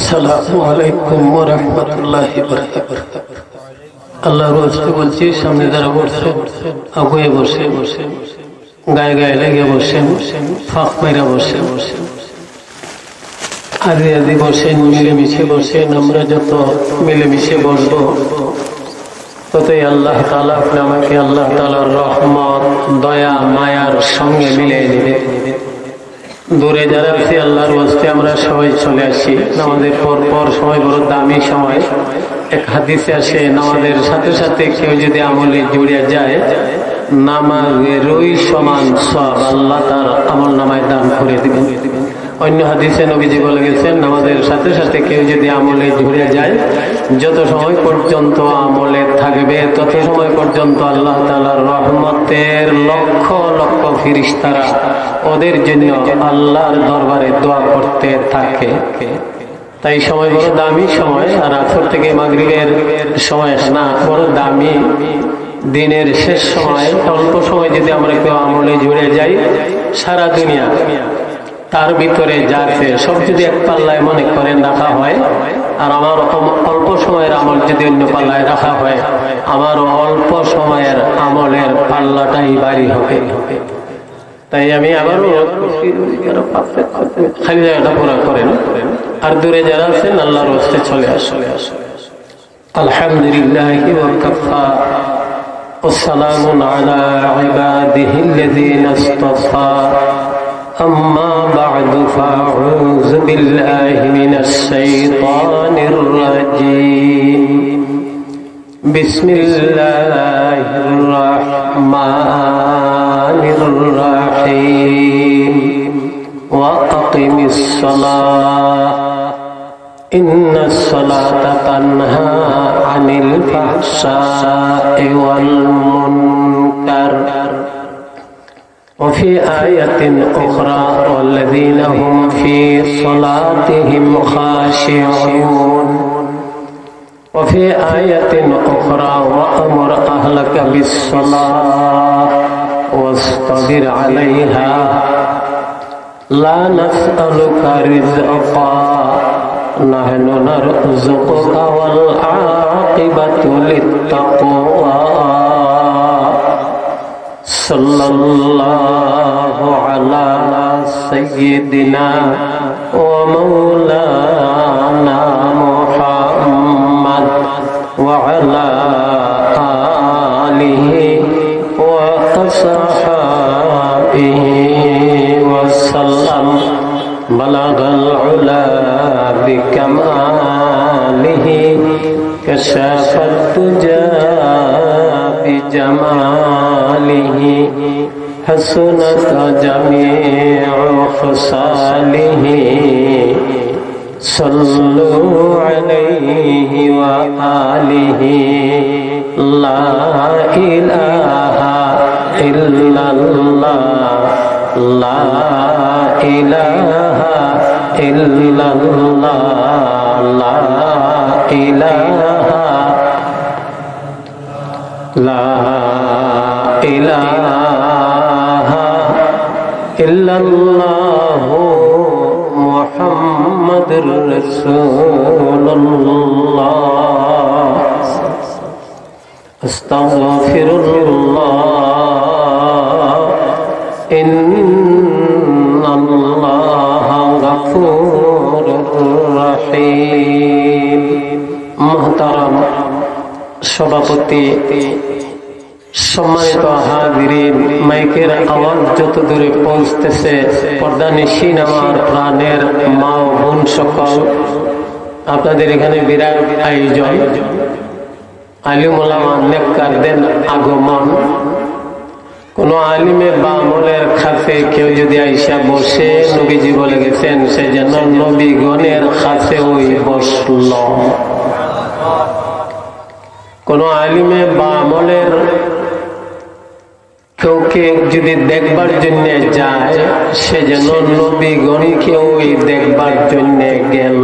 আসসালামু আলাইকুম ওয়া রাহমাতুল্লাহি ওয়া বারাকাতুহু। আল্লাহর ওয়াস্তে বলছি, সামনে যারা বসে আগুয়ে বসে গায়ে গায়ে লেগে বসেন, ফাঁক মাইরা বসে আদি আদি বসেন, মিলেমিশে বসেন। আমরা যত মিলেমিশে বসবো ততই আল্লাহ তাআলা আমাকে আল্লাহ তাআলার রহমত, দয়া, মায়ার সঙ্গে মিলিয়ে নেবে। দূরে যারা আছে আল্লাহর ওয়াস্তে আমরা সবাই চলে আসি। নামাজের পর সময় বড় দামি সময়। এক হাদিসে আসে, নামাজের সাথে সাথে কেউ যদি আমলে জুড়ে যায়, নামাজেরই সমান সওয়াব আল্লাহ তার আমল নামায় দান করে দিবেন। অন্য হাদিসে নবীজি বলে গেছেন, নামাজের সাথে সাথে কেউ যদি আমলে জুড়ে যায়, যত সময় পর্যন্ত আমলে থাকবে তত সময় পর্যন্ত আল্লাহ তাআলার রহমতের লক্ষ লক্ষ ফেরেশতারা ওদের জন্য আল্লাহর দরবারে দোয়া করতে থাকে। তাই সময় বড় দামি সময়। আর আসর থেকে মাগরিবের সময় না, বড় দামি দিনের শেষ সময়। অল্প সময় যদি আমরা কেউ আমলে জুড়ে যাই, সারা দুনিয়া তার ভিতরে যা আছে সব যদি এক পাল্লায় মনে করেন রাখা হয়, আর আমার অল্প সময়ের আমল যদি অন্য পাল্লায় রাখা হয়, আমার অল্প সময়ের আমলের পাল্লাটাই ভারী হবে। তাই আমি আবারও খালি জায়গাটা পুরা করেন। আর দূরে যারা আছেন আল্লাহর ওয়াস্তে চলে আসলে আলহামদুলিল্লাহি ওয়া কাফা ওয়াসসালামুন আলা ইবাদিহিল্লাযীনা ইসতাফা أما بعد فأعوذ بالله من الشيطان الرجيم بسم الله الرحمن الرحيم وأقم الصلاة إن الصلاة تنهى عن الفحشاء والمنكر وفي آية أخرى والذين هم في صلاتهم خاشعون وفي آية أخرى وأمر أهلك بالصلاة واصطبر عليها لا نسألك رزقا نحن نرزقك والعاقبة للتقوى صلى الله على سيدنا ومولانا محمد وعلى آله وصحبه وسلم بلغ العلا بكماله كشف الدجى بجماله حسنت جميع خصاله صلوا عليه وآله لا إله إلا الله لا إله إلا الله لا إله لا إله إلا الله محمد رسول الله أستغفر الله إن الله غفور رحيم محترم সভাপতি, সম্মানিত হাজিরিন, মাইকের আওয়াজ যত দূরে পৌঁছতেছে, পর্দানিশীন আমার প্রাণের মা ও বোন সকল, আপনাদের এখানে বিরাট আয়োজন, আলিম ওলামা নেককারদের আগমন। কোন আলিমে বা আমলের কাছে কেউ যদি আইসা বসে, নবীজি বলে গেছেন সে যেন নবীগণের কাছে ওই বসল। কোন আলিমে বা আমলের কেউকে যদি দেখবার জন্য যায়, সে যেন নবীগণকে ওই দেখবার জন্য গেল।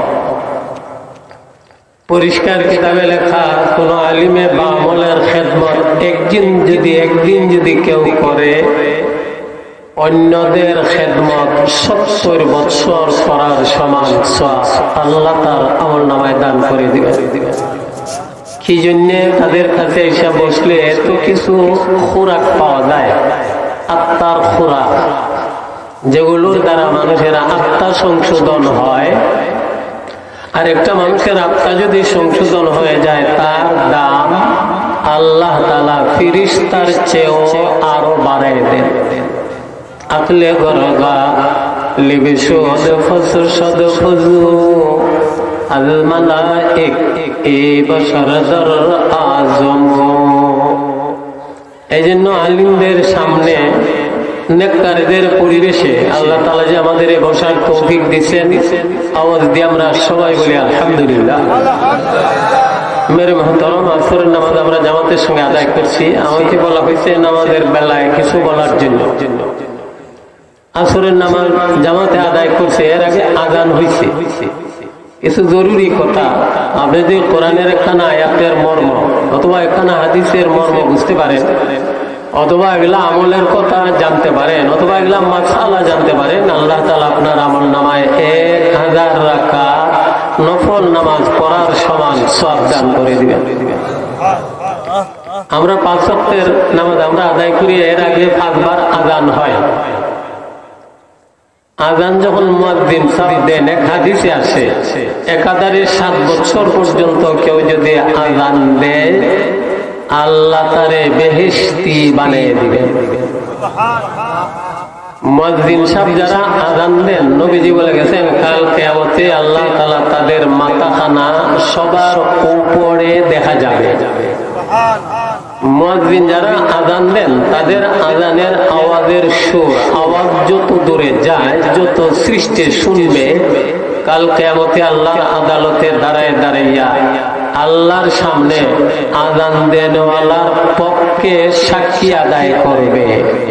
পরিষ্কার কিতাবে লেখা, কোন আলিমে বা আমলের খেদমত একদিন যদি কেউ করে, অন্যদের খেদমত 70 বছর করার সমান সওয়াব আল্লাহ তার আমলনামায় দান করে দিবেন। কি জন্যে? তাদের কাছে এসে বসলে এত কিছু খোরাক পাওয়া যায়, আত্মার খোরাক, যেগুলোর দ্বারা মানুষের আত্মা সংশোধন হয়। আর একটা মানুষের আত্মা যদি সংশোধন হয়ে যায়, তার দাম আল্লাহ তাআলা ফেরেশতার চেয়েও আরো বাড়ায় দেন। আকলে গরগা লিবিশুদ ফসুদ ফুজু আল মালাইক এ বশরদর আজম। এই জন্য আলিমদের সামনে নেককারদের পরিবেশে আল্লাহ তাআলা যে আমাদের বসার তৌফিক দিচ্ছেন, আওয়াজ দিয়ে আমরা সবাই বলি আলহামদুলিল্লাহ। মেরে মহতরম, আসরের নামাজ আমরা জামাতের সঙ্গে আদায় করছি। আমাকে বলা হয়েছে নামাজের বেলায় কিছু বলার জন্য। আসরের নামাজ জামাতে আদায় করছে, এর আগে আযান হয়েছে। কিছু জরুরি কথা, আপনি যদি কোরআনের একখানা আয়াতের মর্ম অথবা একখানা হাদিসের মর্ম বুঝতে পারেন, অথবা এগুলা আমলের কথা জানতে পারেন, অথবা এগুলা মাসআলা জানতে পারেন, আল্লাহ তাআলা আপনার আমল নামায় 1000 রাকাত নফল নামাজ পড়ার সমান সওয়াব দান করে দিবেন। আমরা 5 ওয়াক্তের নামাজ আমরা আদায় করি, এর আগে 5 বার আযান হয়। আযান যখন মুয়াজ্জিন সাহেব দেন, এক হাদিসে আসে একাধারে 7 বছর পর্যন্ত কেউ যদি আযান দেয়, আল্লাহ তারে বেহেশতি বানিয়ে দিবেন। মুয়াজ্জিন সাহেব যারা আযান দেন, নবীজি বলে গেছেন কাল কিয়ামতে আল্লাহ তাআলা তাদের মাথাখানা সবার উপরে দেখা যাবে। মুয়াজ্জিন যারা আযান দেন, তাদের আযানের আওয়াজের সুর, আওয়াজ যত দূরে যায়, যত সৃষ্টি শুনবে, কাল কিয়ামতে আল্লাহর আদালতে দাঁড়ায় দাঁড়াইয়া আল্লাহর সামনে আযান দেনওয়ালার পক্ষে সাক্ষী আদায় করবে।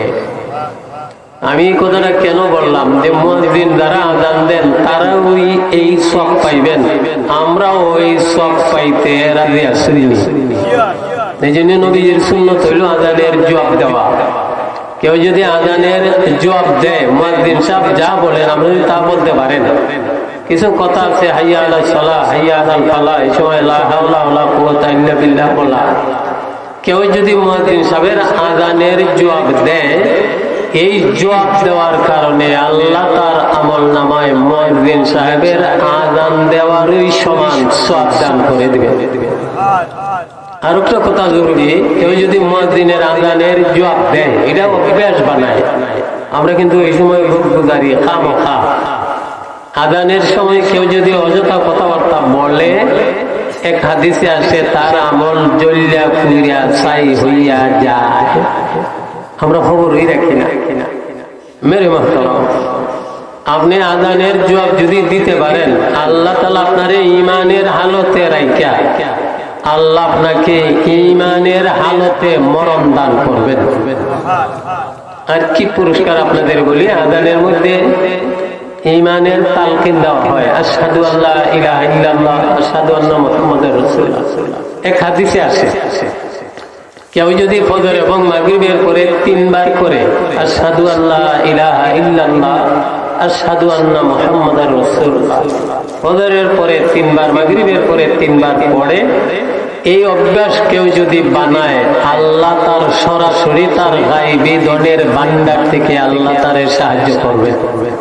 আমি কথাটা কেন বললাম যে মুয়াজ্জিন যারা আযান দেন তারা ওই এই সওয়াব পাইবেন, আমরা ওই সওয়াব পাইতে রাজি আছি। এই জন্য নবীজির সুন্নত হইল আযানের জবাব দেওয়া। কেউ যদি আযানের জবাব দেয়, মুয়াজ্জিন সাহেব যা বলেন আপনি যদি তা বলতে পারেন। কিছু কথা আছে হাইয়া আলাস সালাহ, হাইয়া আলাল ফালাহ, এই সময় লা হাওলা ওয়ালা কুওয়াতা ইল্লা বিল্লাহ বলা। কেউ যদি মুয়াজ্জিন সাহেবের আযানের জবাব দেয়, এই জবাব দেওয়ার কারণে আল্লাহ তার আমল নামায় মুয়াজ্জিন সাহেবের আযান দেওয়ারই সমান সওয়াব দান করে দিবেন। আর একটা কথা জরুরি, কেউ যদি মুয়াজ্জিনের আযানের জবাব দেয়, এটা অভ্যাস বানায়। আমরা কিন্তু এই সময় গুজারি খামখা। আযানের সময় কেউ যদি অযথা কথাবার্তা বলে, এক হাদিসে আসে তার আমল জ্বলিয়া পুড়িয়া ছাই হইয়া যায়। আমরা খবরই রাখি না। মেরে মাহতারাম, আপনি আযানের জবাব যদি দিতে পারেন, আল্লাহ তাআলা আপনার ঈমানের হালতে রাইখা আল্লাহ আপনাকে ঈমানের হালতে মরণ দান করবেন। আর কি পুরস্কার আপনাদের বলি, আযানের মধ্যে ঈমানের তালকিন দেওয়া হয়, আশহাদু আল্লা ইলাহা ইল্লাল্লাহ আশহাদু আন্না মুহাম্মাদুর রাসূলুল্লাহ। এক হাদিসে আছে কেউ যদি ফজর এবং মাগরিবের পরে 3 বার করে আশহাদু আল্লা ইলাহা ইল্লাল্লাহ আশহাদু আন্না মুহাম্মাদুর রাসূলুল্লাহ, ফজরের পরে 3 বার, মাগরিবের পরে 3 বার পড়ে, এই অভ্যাস কেউ যদি বানায়, আল্লাহ তার সরাসরি তার গায়বী ধনের ভান্ডার থেকে আল্লাহ তারে সাহায্য করবে।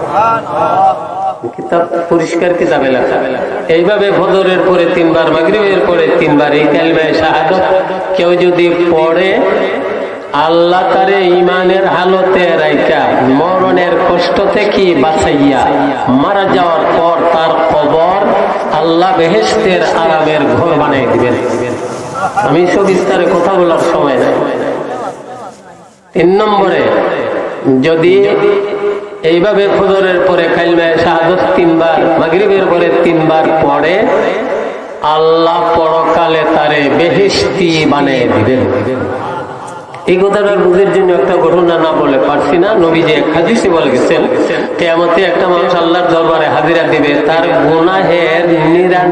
কিতাব পরিষ্কার কিতাবে লেখা। এইভাবে ফজরের পরে 3 বার, মাগরিবের পরে 3 বার এই কালিমায়ে শাহাদাত কেউ যদি পড়ে, আল্লাহ তারে ঈমানের হালতে রাইখা মরণের কষ্ট থেকে বাঁচাইয়া মারা যাওয়ার পর তার কবর আল্লাহ বেহেশতের আরামের ঘর বানিয়ে দিবেন। আমি সবিস্তারে কথা বলার সময় নাই। 3 নম্বরে, যদি এইভাবে ফজরের পরে কালিমায়ে শাহাদাত 3 বার, মাগরিবের পরে 3 বার পড়ে, আল্লাহ পরকালে তারে বেহেশতি বানিয়ে দিবেন। এই কথাটা বুঝার জন্য একটা ঘটনা না বলে পারছি না। নবীজি এক হাদিসে বলে গেছেন, কিয়ামতে একটা মানুষ আল্লাহর দরবারে হাজিরা দিবে, তার গুনাহের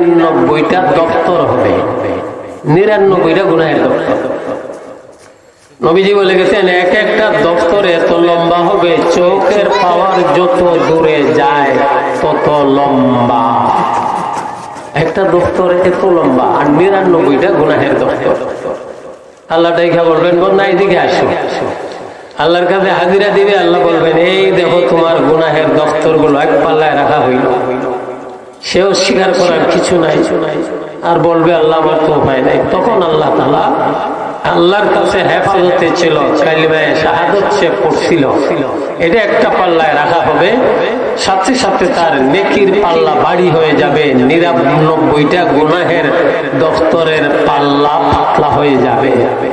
99টা দপ্তর হবে। 99টা গুনাহের দপ্তর। নবীজি বলে গেছেন এক একটা দপ্তর এত লম্বা হবে, চোখের পাওয়ার যত দূরে যায় তত লম্বা। একটা দপ্তর এত লম্বা, আর ৯৯টা গুনাহের দপ্তর। আল্লাহ ডাইকা বলবেন বন্যা এইদিকে আসো। আল্লাহর কাছে হাজিরা দিবে। আল্লাহ বলবেন এই দেখো তোমার গুনাহের দপ্তর গুলো এক পাল্লায় রাখা হইল। সেও স্বীকার করার কিছু নাই, আর বলবে আল্লাহ আমার তো উপায় নাই। তখন আল্লাহ তাআলা আল্লাহর কাছে হেফাজতে ছিল, কালিমায়ে শাহাদাত সে পড়ছিল, এটা একটা পাল্লায় রাখা হবে। সাথে সাথে তার নেকির পাল্লা বাড়ি হয়ে যাবে, ৯৯টা গুনাহের দফতরের পাল্লা পাতলা হয়ে যাবে।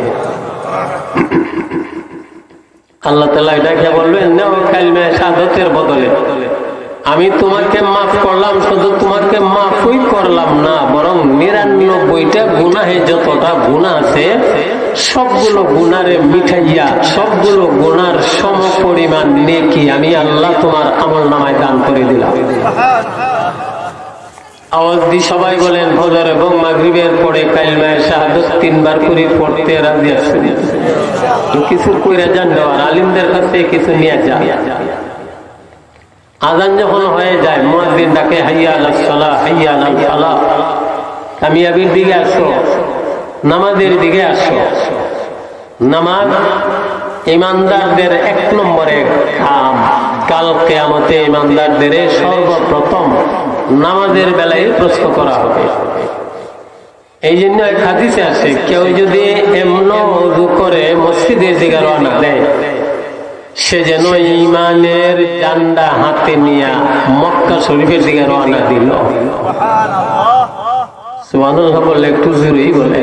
আল্লাহ তাআলা এটাকে বলবেন নাও কালিমায়ে শাহাদাতের বদলে আমি তোমাকে মাফ করলাম, শুধু তোমাকে মাফই করলাম না, বরং ৯৯টা গুনাহে যতটা গুনাহ আছে সবগুলো গুনারে মিঠাইয়া সবগুলো গুনার সম পরিমাণ নেকি আমি আল্লাহ তোমার আমলনামায় দান করে দিলাম। আওয়াজ দিয়ে সবাই বলেন ফজর এবং মাগরিবের পরে কালিমায়ে শাহাদাত ৩ বার করে পড়তে রাজি আছেন? কিছু কইরা যান, দেওয়ার আলিমদের কাছে কিছু নিয়ে যান। আযান যখন হয়ে যায় মুয়াজ্জিন ডাকে হাইয়া আলাস সালাহ, হাইয়া আলাল ফালাহ। কামিয়াবির দিকে আসো, নামাজের দিকে আসো। নামাজ ইমানদারদের ১ নম্বরে কাম। কাল কিয়ামতে ইমানদারদের সর্বপ্রথম নামাজের বেলায় প্রশ্ন করা হবে। এই জন্য এক হাদিসে আছে কেউ যদি এমন ওযু করে মসজিদের দিকে রওনা দেয় সে যেন ঈমানের ডান্ডা হাতে নিয়ে মক্কা শরীফের দিকে রওনা দিল। সুবহানাল্লাহ বললে একটু জোরেই বলে।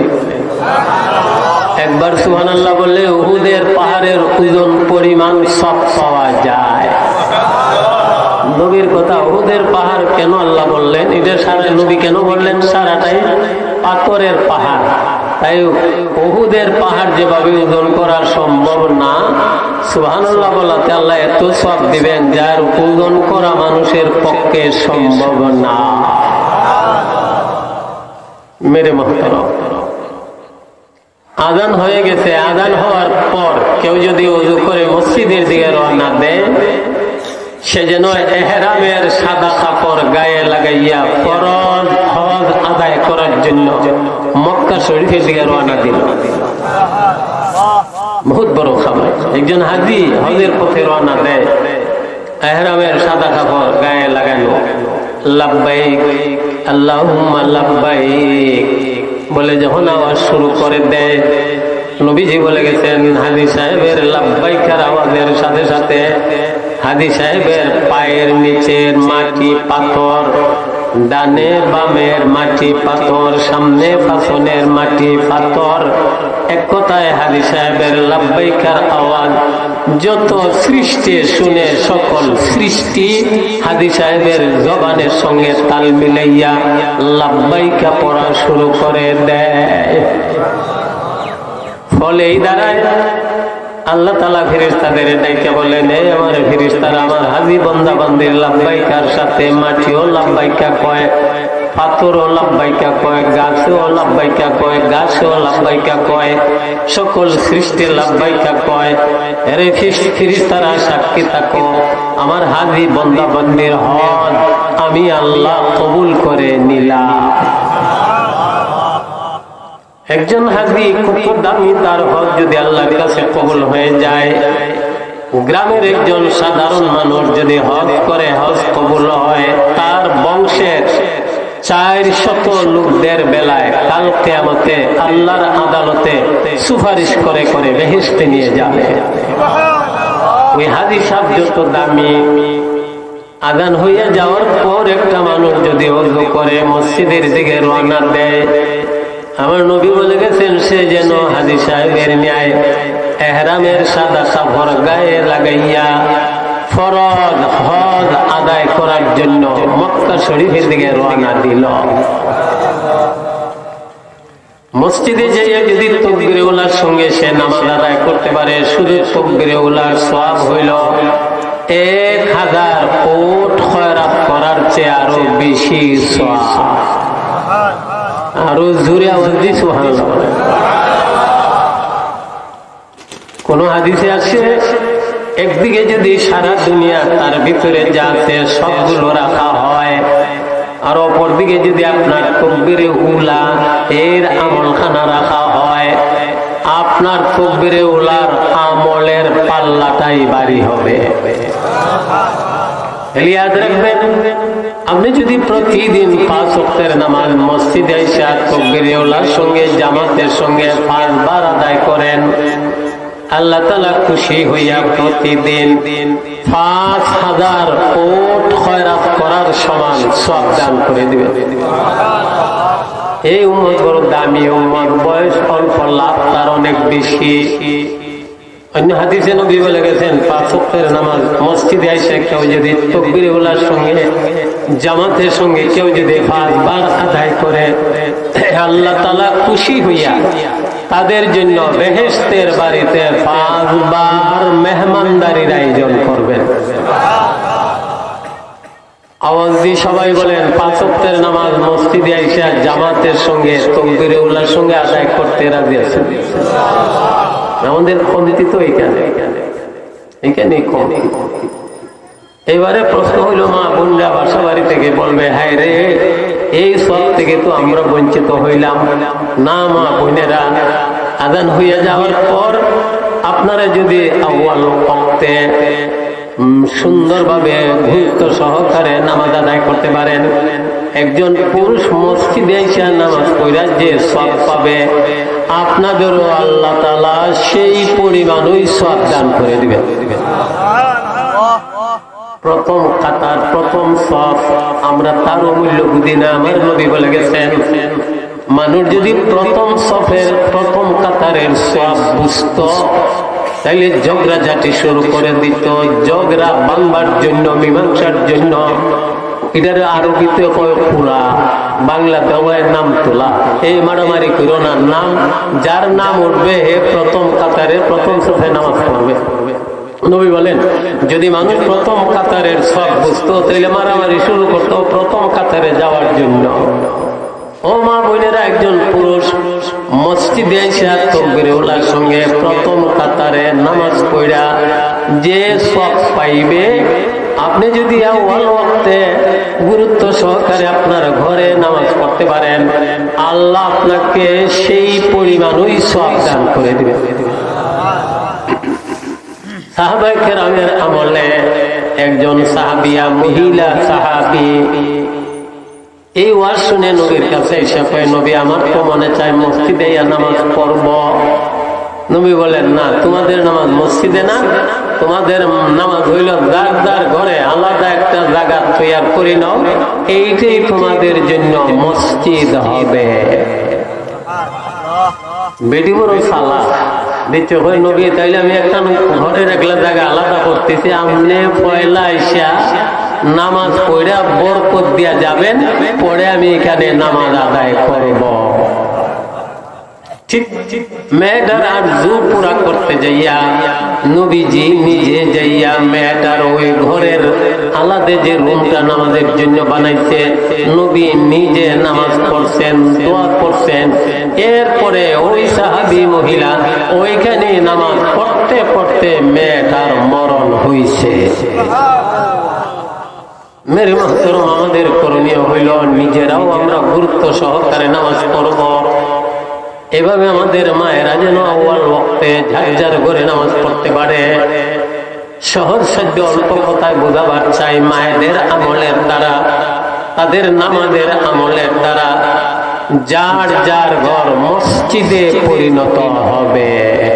একবার সুবহানাল্লাহ বললে উহুদের পাহাড়ের ওজন পরিমাণ সব পাওয়া যায়। নবীর কথা, উহুদের পাহাড় কেন আল্লাহ বললেন, এটা সারা নবী কেন বললেন? সারাটাই পাথরের পাহাড়, তাই উহুদের পাহাড় যেভাবে ওজন করা সম্ভব না, সুবহানাল্লাহ বলাতে আল্লাহ এত সওয়াব দিবেন যার ওজন করা মানুষের পক্ষে সম্ভব না। মেরে মুহতারাম, আযান হয়ে গেছে। আযান হওয়ার পর কেউ যদি ওযু করে মসজিদের দিকে রওনা দেয় সে যেন ইহরামের সাদা কাপড় গায়ে লাগাইয়া ফরজ হজ আদায় করার জন্য মক্কা শরীফের দিকে রওনা দিল। বহুত বড় খবর। একজন হাজী হজের পথে রওনা দেয়, ইহরামের সাদা কাপড় গায়ে লাগানো, লাব্বাইক আল্লাহুম্মা লাব্বাইক বলে যখন আওয়াজ শুরু করে দেয়, নবীজি বলে গেছেন হাজী সাহেবের লাব্বাইকার আওয়াজের সাথে সাথে হাজী সাহেবের পায়ের নিচের মাটি পাথর, ডানে বামের মাটি পাথর, সামনে পাছনের মাটি পাথর। এক কথায় হাজী সাহেবের লাব্বাইকার আওয়াজ যত সৃষ্টি শুনে সকল সৃষ্টি হাজী সাহেবের জবানের সঙ্গে তাল মিলাইয়া লাব্বাইকা পড়া শুরু করে দেয়। ফলে এই দ্বারায় আল্লাহ তাআলা ফেরেশতাদের ডাইকে বলেন, এই আমার ফেরেশতারা আমার হাজী বান্দা বান্দির লাব্বাইকার সাথে মাটিও লাব্বাইকা কয়, পাথরও লাব্বাইকা কয়, গাছও লাব্বাইকা কয়, গাছও লাব্বাইকা কয়, সকল সৃষ্টি লাব্বাইকা কয়। আরে ফেরেশতারা সাক্ষী থাকো, আমার হাজী বান্দা বান্দির হজ আমি আল্লাহ কবুল করে নিলাম। একজন হাজী কত দামি, তার হজ যদি আল্লাহর কাছে কবুল হয়ে যায়। গ্রামের একজন সাধারণ মানুষ যদি হজ করে হজ কবুল হয়, তার বংশের 400 লোকদের বেলায় কাল কিয়ামতে আল্লাহর আদালতে সুপারিশ করে করে বেহেশতে নিয়ে যাবে। ওই হাজী সাহেব যত দামি, আযান হইয়া যাওয়ার পর একটা মানুষ যদি ওযু করে মসজিদের দিকে রওনা দেয়, আমার নবী বলে গেছেন সে যেন হাজী সাহেবের ন্যায় ইহরামের সাদা কাপড় গায়ে লাগাইয়া ফরজ হজ আদায় করার জন্য মক্কা শরীফের দিকে রওনা দিল। মসজিদে যেয়ে যদি তাকবীরে উলার সঙ্গে সে নামাজ আদায় করতে পারে, শুধু তাকবীরে উলার সওয়াব হইল 1000 উট খয়রাত করার চেয়ে আরো বেশি সওয়াব। আরো জোরে আওয়াজ দিয়ে সুবহানাল্লাহ। কোন হাদিসে আছে একদিকে যদি সারা দুনিয়া তার ভিতরে যা আছে সবগুলো রাখা হয়, আর অপরদিকে যদি আপনার তকবীরে উলা এর আমলখানা রাখা হয়, আপনার তকবীরে উলার আমলের পাল্লাটাই ভারী হবে। ইয়াদ রাখবেন, আপনি যদি প্রতিদিন 5 ওয়াক্তের নামাজ মসজিদে এসে তাকবীরে উলার সঙ্গে জামাতের সঙ্গে 5 বার আদায় করেন, আল্লাহ তাআলা খুশি হইয়া প্রতিদিন 5000 কোট খয়রাত করার সমান সওয়াব দান করে দিবেন। এই উম্মত বড় দামি উম্মত, বয়স অল্প, লাভ তার অনেক বেশি। অন্য হাদিসে নবী বলে গেছেন 5 ওয়াক্তের নামাজ মসজিদে এসে কেউ যদি তাকবীরে উলার সঙ্গে জামাতের সঙ্গে কেউ যদি 5 বার আদায় করে, আল্লাহ তাআলা খুশি হইয়া তাদের জন্য বেহেশতের বাড়িতে 5 বার মেহমানদারির আয়োজন করবেন। আওয়াজ দিয়ে সবাই বলেন 5 ওয়াক্তের নামাজ মসজিদে এসে জামাতের সঙ্গে তাকবীরে উলার সঙ্গে আদায় করতে রাজি আছেন? আমাদের পদ্ধতি তো এইখানে কম। এবারে প্রশ্ন হইল, মা বোনরা বাসা বাড়ি থেকে বলবে, হায় রে এই সব থেকে তো আমরা বঞ্চিত হইলাম না। মা বোনেরা, আযান হইয়া যাওয়ার পর আপনারা যদি আউয়াল ওয়াক্তে সুন্দরভাবে গুরুত্ব সহকারে নামাজ আদায় করতে পারেন, একজন পুরুষ মসজিদে এসে নামাজ পড়া যে সওয়াব পাবে, আপনাদেরও আল্লাহ তাআলা সেই পরিমাণই সওয়াব দান করে দিবেন। প্রথম কাতার, প্রথম সওয়াব আমরা তার মূল্য বুঝি না। আমার নবী বলে গেছেন, মানুষ যদি প্রথম সফের প্রথম কাতারের সওয়াব বুঝতো, তাইলে ঝগড়াঝাটি শুরু করে দিত। ঝগড়া ভাঙবার জন্য, মীমাংসার জন্য, এটার আরবিতে কয় পুরা, বাংলা দেওয়ার নাম তোলা। এই মারামারি করো না, নাম যার নাম উঠবে হে প্রথম কাতারে প্রথম সফে নামাজ পড়বে। নবী বলেন, যদি মানুষ প্রথম কাতারের সব বুঝতো, তাহলে মারামারি শুরু করতো প্রথম কাতারে যাওয়ার জন্য। ও মা বোনেরা, একজন পুরুষ মসজিদে এসে তাকবীরে উলার সঙ্গে প্রথম কাতারে নামাজ পড়া যে সওয়াব পাইবে, আপনি যদি আউয়াল ওয়াক্তে গুরুত্ব সহকারে আপনার ঘরে নামাজ পড়তে পারেন, আল্লাহ আপনাকে সেই পরিমাণই সওয়াব দান করে দিবেন। সাহাবায়ে কেরামের আমলে একজন সাহাবিয়া, মহিলা সাহাবী, এই ওয়াজ শুনে নবীর কাছে এসে কয়, নবী আমার তো মনে চায় মসজিদে নামাজ পড়ব। নবী বলেন, না, তোমাদের নামাজ মসজিদে না, তোমাদের নামাজ হইল যার যার ঘরে আলাদা একটা জায়গা তৈরি করে নাও, এইটাই তোমাদের জন্য মসজিদ হবে। বেটি বড় সালা দিতে হয় নবী, তাইলে আমি একটা ঘরের একলা জায়গা আলাদা করতেছি, আমনে পয়লা আইসা নামাজ পড়া বরকত দিয়া যাবেন, পরে আমি এখানে নামাজ আদায় করব। ঠিক মেয়েটার আরজু পুরা করতে যাইয়া নবীজি নিজে যাইয়া মেয়েটার ওই ঘরের আলাদা যে রুমটা নামাজের জন্য বানাইছে, নবী নিজে নামাজ পড়ছেন, দোয়া করছেন। এরপরে ওই সাহাবী মহিলা ওইখানে নামাজ পড়তে পড়তে মেয়েটার মরণ হইছে। মেরে মাহতরম, আমাদের করণীয় হইল নিজেরাও আমরা গুরুত্ব সহকারে নামাজ পড়ব। এভাবে আমাদের মায়েরা যেন আউয়াল ওয়াক্তে যার যার ঘরে নামাজ পড়তে পারে। সহজ সাধ্য অল্প কথায় বোঝাবার চাই, মায়েদের আমলের দ্বারা, তাদের নামাজের আমলের দ্বারা যার যার ঘর মসজিদে পরিণত হবে।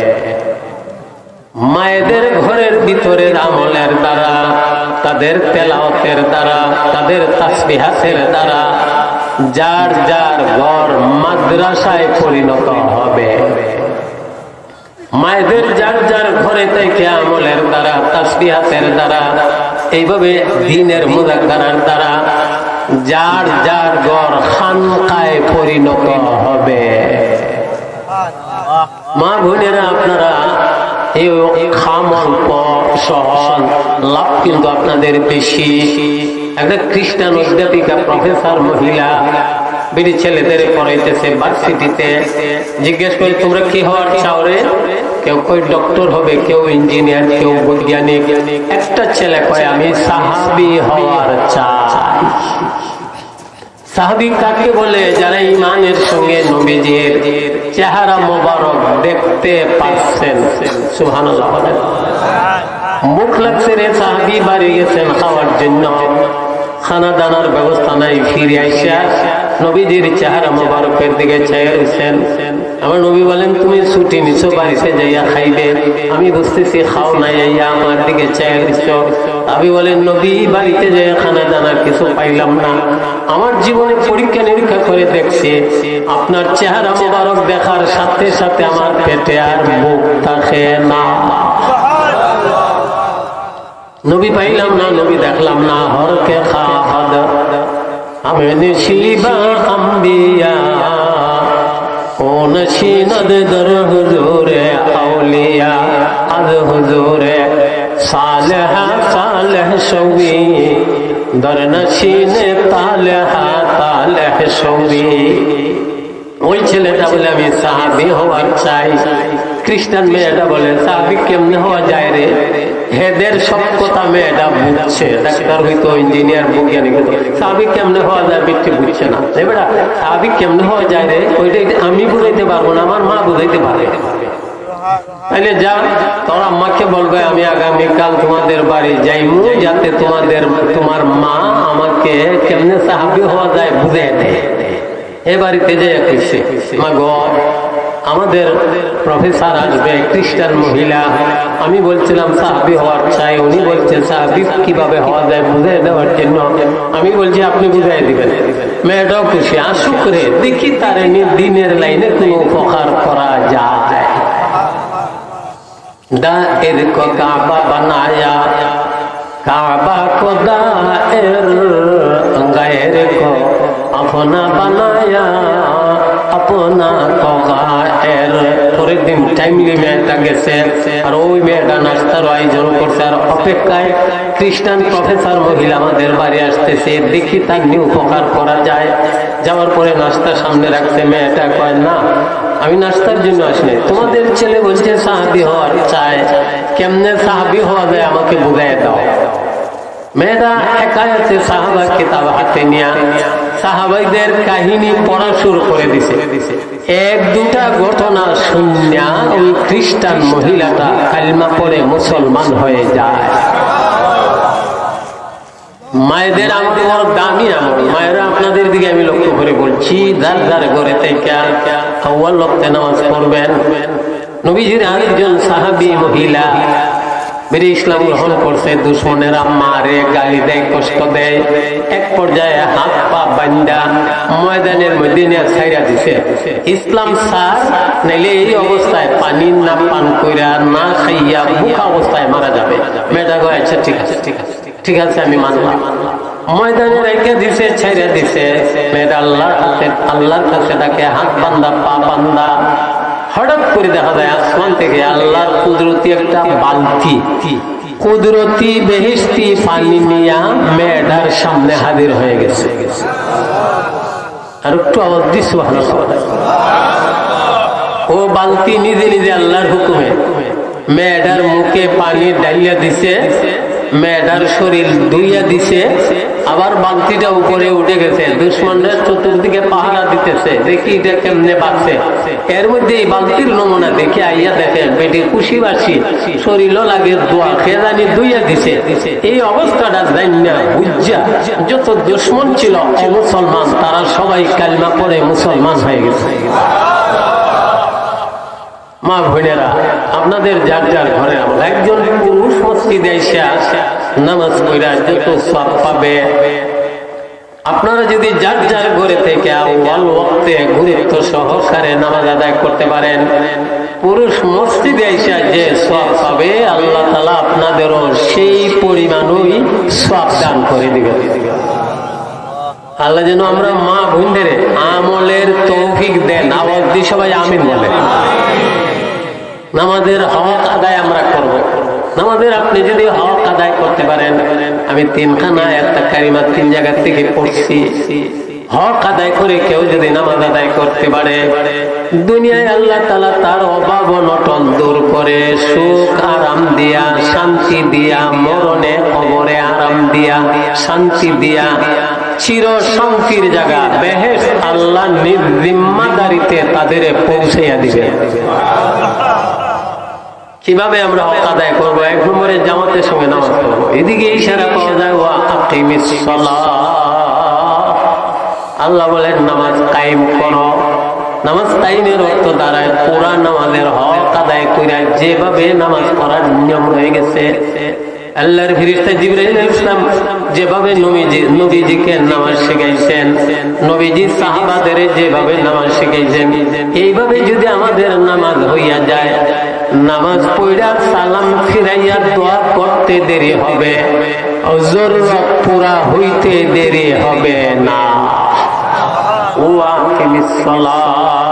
মায়েদের ঘরের ভিতরের আমলের দ্বারা, তাদের তেলাওয়াতের দ্বারা, তাদের তাসবিহাতের দ্বারা যার যার ঘর মাদ্রাসায় পরিণত হবে। মায়েদের যার যার ঘরে থেকে আমলের দ্বারা, তাসবিহাতের দ্বারা, এইভাবে দ্বীনের মুযাক্কারার দ্বারা যার যার ঘর খানকায় পরিণত হবে। মা বোনেরা, আপনারা এই খামল্প সহজ লাভ কিন্তু আপনাদের বেশি। একটা খ্রিস্টান অধ্যাপিকা, প্রফেসর মহিলা, বেরি ছেলেদের পড়াইতেছে ভার্সিটিতে। জিজ্ঞেস করি, তোমরা কি হওয়ার চাও রে? কেউ কয় ডক্টর হবে, কেউ ইঞ্জিনিয়ার, কেউ বৈজ্ঞানিক। একটা ছেলে কয় আমি সাহাবী হওয়ার চাই। সাহাবী কাকে বলে? যারা ইমানের সঙ্গে নবীজির চেহারা মোবারক দেখতে পাচ্ছেন। সুবহানাল্লাহ। মুখ লাগছে রে, সাহাবী বাড়ি গেছেন খাওয়ার জন্য, খানা দানার ব্যবস্থা নাই, ফিরে আইসা নবীজির চেহারা মোবারকের দিকে চেয়ে রয়েছেন। আমার নবী বলেন তুমি ছুটি নিছো, বাড়িতে যাইয়া খাইবে। আমি বুঝতেছি খাও নাই, আমার দিকে চেয়ে রয়েছ। আমি বলেন নবী বাড়িতে যাইয়া খানা দানা কিছু পাইলাম না, আমার জীবনে পরীক্ষা নিরীক্ষা করে দেখছি আপনার চেহারা মোবারক দেখার সাথে সাথে আমার পেটে আর মুখ থাকে না। নবী পাইলাম না, নবী দেখলাম না। হরকে খাদ আমি নশীবা আম্বিয়া ও নশীনদ দর হুজুরে আউলিয়া আদ হুজুরে সালেহ সালেহ শবি দর নশীনে তালেহা তালেহ শবি। ওই ছেলেটা বলে আমি সাহাবী হওয়ার চাই। খ্রিস্টান মেয়েটা বলে সাহাবী কেমনে হওয়া যায় রে? হেদের সব কথা মেয়েটা বুঝছে, ডাক্তার হইতো, ইঞ্জিনিয়ার, বৈজ্ঞানিক হইতো, সাহাবী কেমনে হওয়া যায় ব্যক্তি বুঝছে না। বেটা সাহাবী কেমনে হওয়া যায় রে? ওইটা আমি বুঝাইতে পারবো না, আমার মা বুঝাইতে পারে। তাইলে যা তোর আম্মাকে বলবে আমি আগামীকাল তোমাদের বাড়ি যাইমু, যাতে তোমার মা আমাকে কেমনে সাহাবী হওয়া যায় বুঝাই দেয়। এ বাড়িতে যে কইছে মা গো আমাদের প্রফেসর আসবে, খ্রিস্টান মহিলা, আমি বলছিলাম সাহাবী হওয়ার চাই, উনি বলছেন সাহাবী কিভাবে হওয়া যায় বুঝাই দেওয়ার জন্য। আমি বলছি আপনি বুঝাই দিবেন। মেয়েটাও খুশি, আসুক রে, দেখি তার দিনের লাইনে কোন উপকার করা যায়। दायर को काबा बनाया, काबा को दायर, गैर को अपना बनाया, अपना को गायर। পরের দিন টাইমলি মেয়েটা গেছে, আর ওই মেয়েটা নাস্তার আয়োজন করছে, আর অপেক্ষায় খ্রিস্টান প্রফেসর মহিলা আমাদের বাড়ি আসতেছে, দেখি তার নিয়ে উপকার করা যায়। যাওয়ার পরে নাস্তা সামনে রাখছে, মেয়েটা কয় না আমি নাস্তার জন্য আসিনি, তোমাদের ছেলে বলছে সাহাবী হওয়ার চায়, কেমনে সাহাবী হওয়া যায় আমাকে বুঝাই দাও। মেয়েটা একাই আছে, সাহাবা কিতাব হাতে নিয়ে সাহাবাইদের কাহিনী পড়া শুরু করে দিছে। এক দুটা ঘটনা শুনিয়া ওই খ্রিস্টান মহিলাটা কালিমা পড়ে মুসলমান হয়ে যায়। মায়েদের আমল বড় দামি আমল। মায়েরা আপনাদের দিকে আমি লক্ষ্য করে বলছি, যার যার ঘরে থেকে আউয়াল ওয়াক্তে নামাজ পড়বেন। নবীজির আরেকজন সাহাবী মহিলা বেরিয়ে ইসলাম গ্রহণ করছে, দুশ্মনেরা মারে, গালি দেয়, কষ্ট দেয়, এক পর্যায়ে হাত পা বান্দা ময়দানের মধ্যে নিয়ে ছাইরা দিছে। ইসলাম সার নাইলে এই অবস্থায় পানি না পান কইরা না খাইয়া ভুখা অবস্থায় মারা যাবে। মেয়েটা কয় আচ্ছা ঠিক আছে ঠিক আছে ঠিক আছে আমি মানলাম। ময়দানে রেখে দিছে, ছাইরা দিছে। মেয়েটা আল্লাহর কাছে তাকে হাত বান্দা পা বান্দা। হঠাৎ করে দেখা যায় আসমান থেকে আল্লাহর কুদরতি একটা বালতি, কুদরতি বেহেশতি পানি নিয়া মেয়েটার সামনে হাজির হয়ে গেছে। আর একটু আওয়াজ দিস ও বালতি নিজে নিজে আল্লাহর হুকুমে মেয়েটার মুখে পানি ডাইয়া দিছে, মেয়েটার শরীর ধুইয়া দিছে, আবার বালতিটা উপরে উঠে গেছে। দুশ্মনরা চতুর্দিকে পাহারা দিতেছে, দেখি এটা কেমনে বাঁচছে। এর মধ্যে এই বালতির নমুনা দেখে আইয়া দেখে বেটি খুশি বাসি শরীরও লাগে দোয়া খেজানি ধুইয়া দিছে। এই অবস্থাটা জানিয়া বুঝা যত দুশ্মন ছিল অমুসলমান, তারা সবাই কালিমা পড়ে মুসলমান হয়ে গেছে। মা বোনেরা, আপনাদের যার যার ঘরে আমরা একজন পুরুষ মসজিদে এসে নামাজ পড়া যত সওয়াব পাবে, আপনারা যদি যার যার ঘরে থেকে আউয়াল ওয়াক্তে গুরুত্ব সহকারে নামাজ আদায় করতে পারেন, পুরুষ মসজিদে এসে যে সওয়াব পাবে আল্লাহ তাআলা আপনাদেরও সেই পরিমাণই সওয়াব দান করে দিবেন। আল্লাহ যেন আমরা মা বোনদের আমলের তৌফিক দেন। আওয়াজ দিয়ে সবাই আমিন বলেন। নামাজের হক আদায় আমরা করব। নামাজের আপনি যদি হক আদায় করতে পারেন, আমি তিনখানা একটা কারিমা তিন জায়গা থেকে পড়ছি, হক আদায় করে কেউ যদি নামাজ আদায় করতে পারে, দুনিয়ায় আল্লাহ তাআলা তার অভাব অনটন দূর করে, সুখ আরাম দিয়া, শান্তি দিয়া, মরণে কবরে আরাম দিয়া, শান্তি দিয়া, চির শান্তির জায়গা বেহেশত আল্লাহ নিজ জিম্মাদারিতে তাদের পৌঁছাইয়া দিবে। কিভাবে আমরা হক আদায় করবো? এক নম্বরে জামাতের সঙ্গে নামাজ পড়বো। এদিকে ইশারা পাওয়া যায় ওয়া আকিমিস সালাহ, আল্লাহ বলেন নামাজ কায়েম করো। নামাজ কায়েমের অর্থ দাঁড়ায় পুরা নামাজের হক আদায় করে যেভাবে নামাজ পড়ার নিয়ম রয়ে গেছে। আল্লাহর ফেরেশতা জিবরাইল আলাইহিস সালাম যেভাবে নবীজিকে নামাজ শিখাইছেন, নবীজি সাহাবাদের যেভাবে নামাজ শিখাইছেন, এইভাবে যদি আমাদের নামাজ হইয়া যায়, নামাজ পড়া সালাম ফিরাইয়া দোয়া করতে দেরি হবে, জরুরত পুরা হইতে দেরি হবে না। ওয়া আকিমিস সালাহ,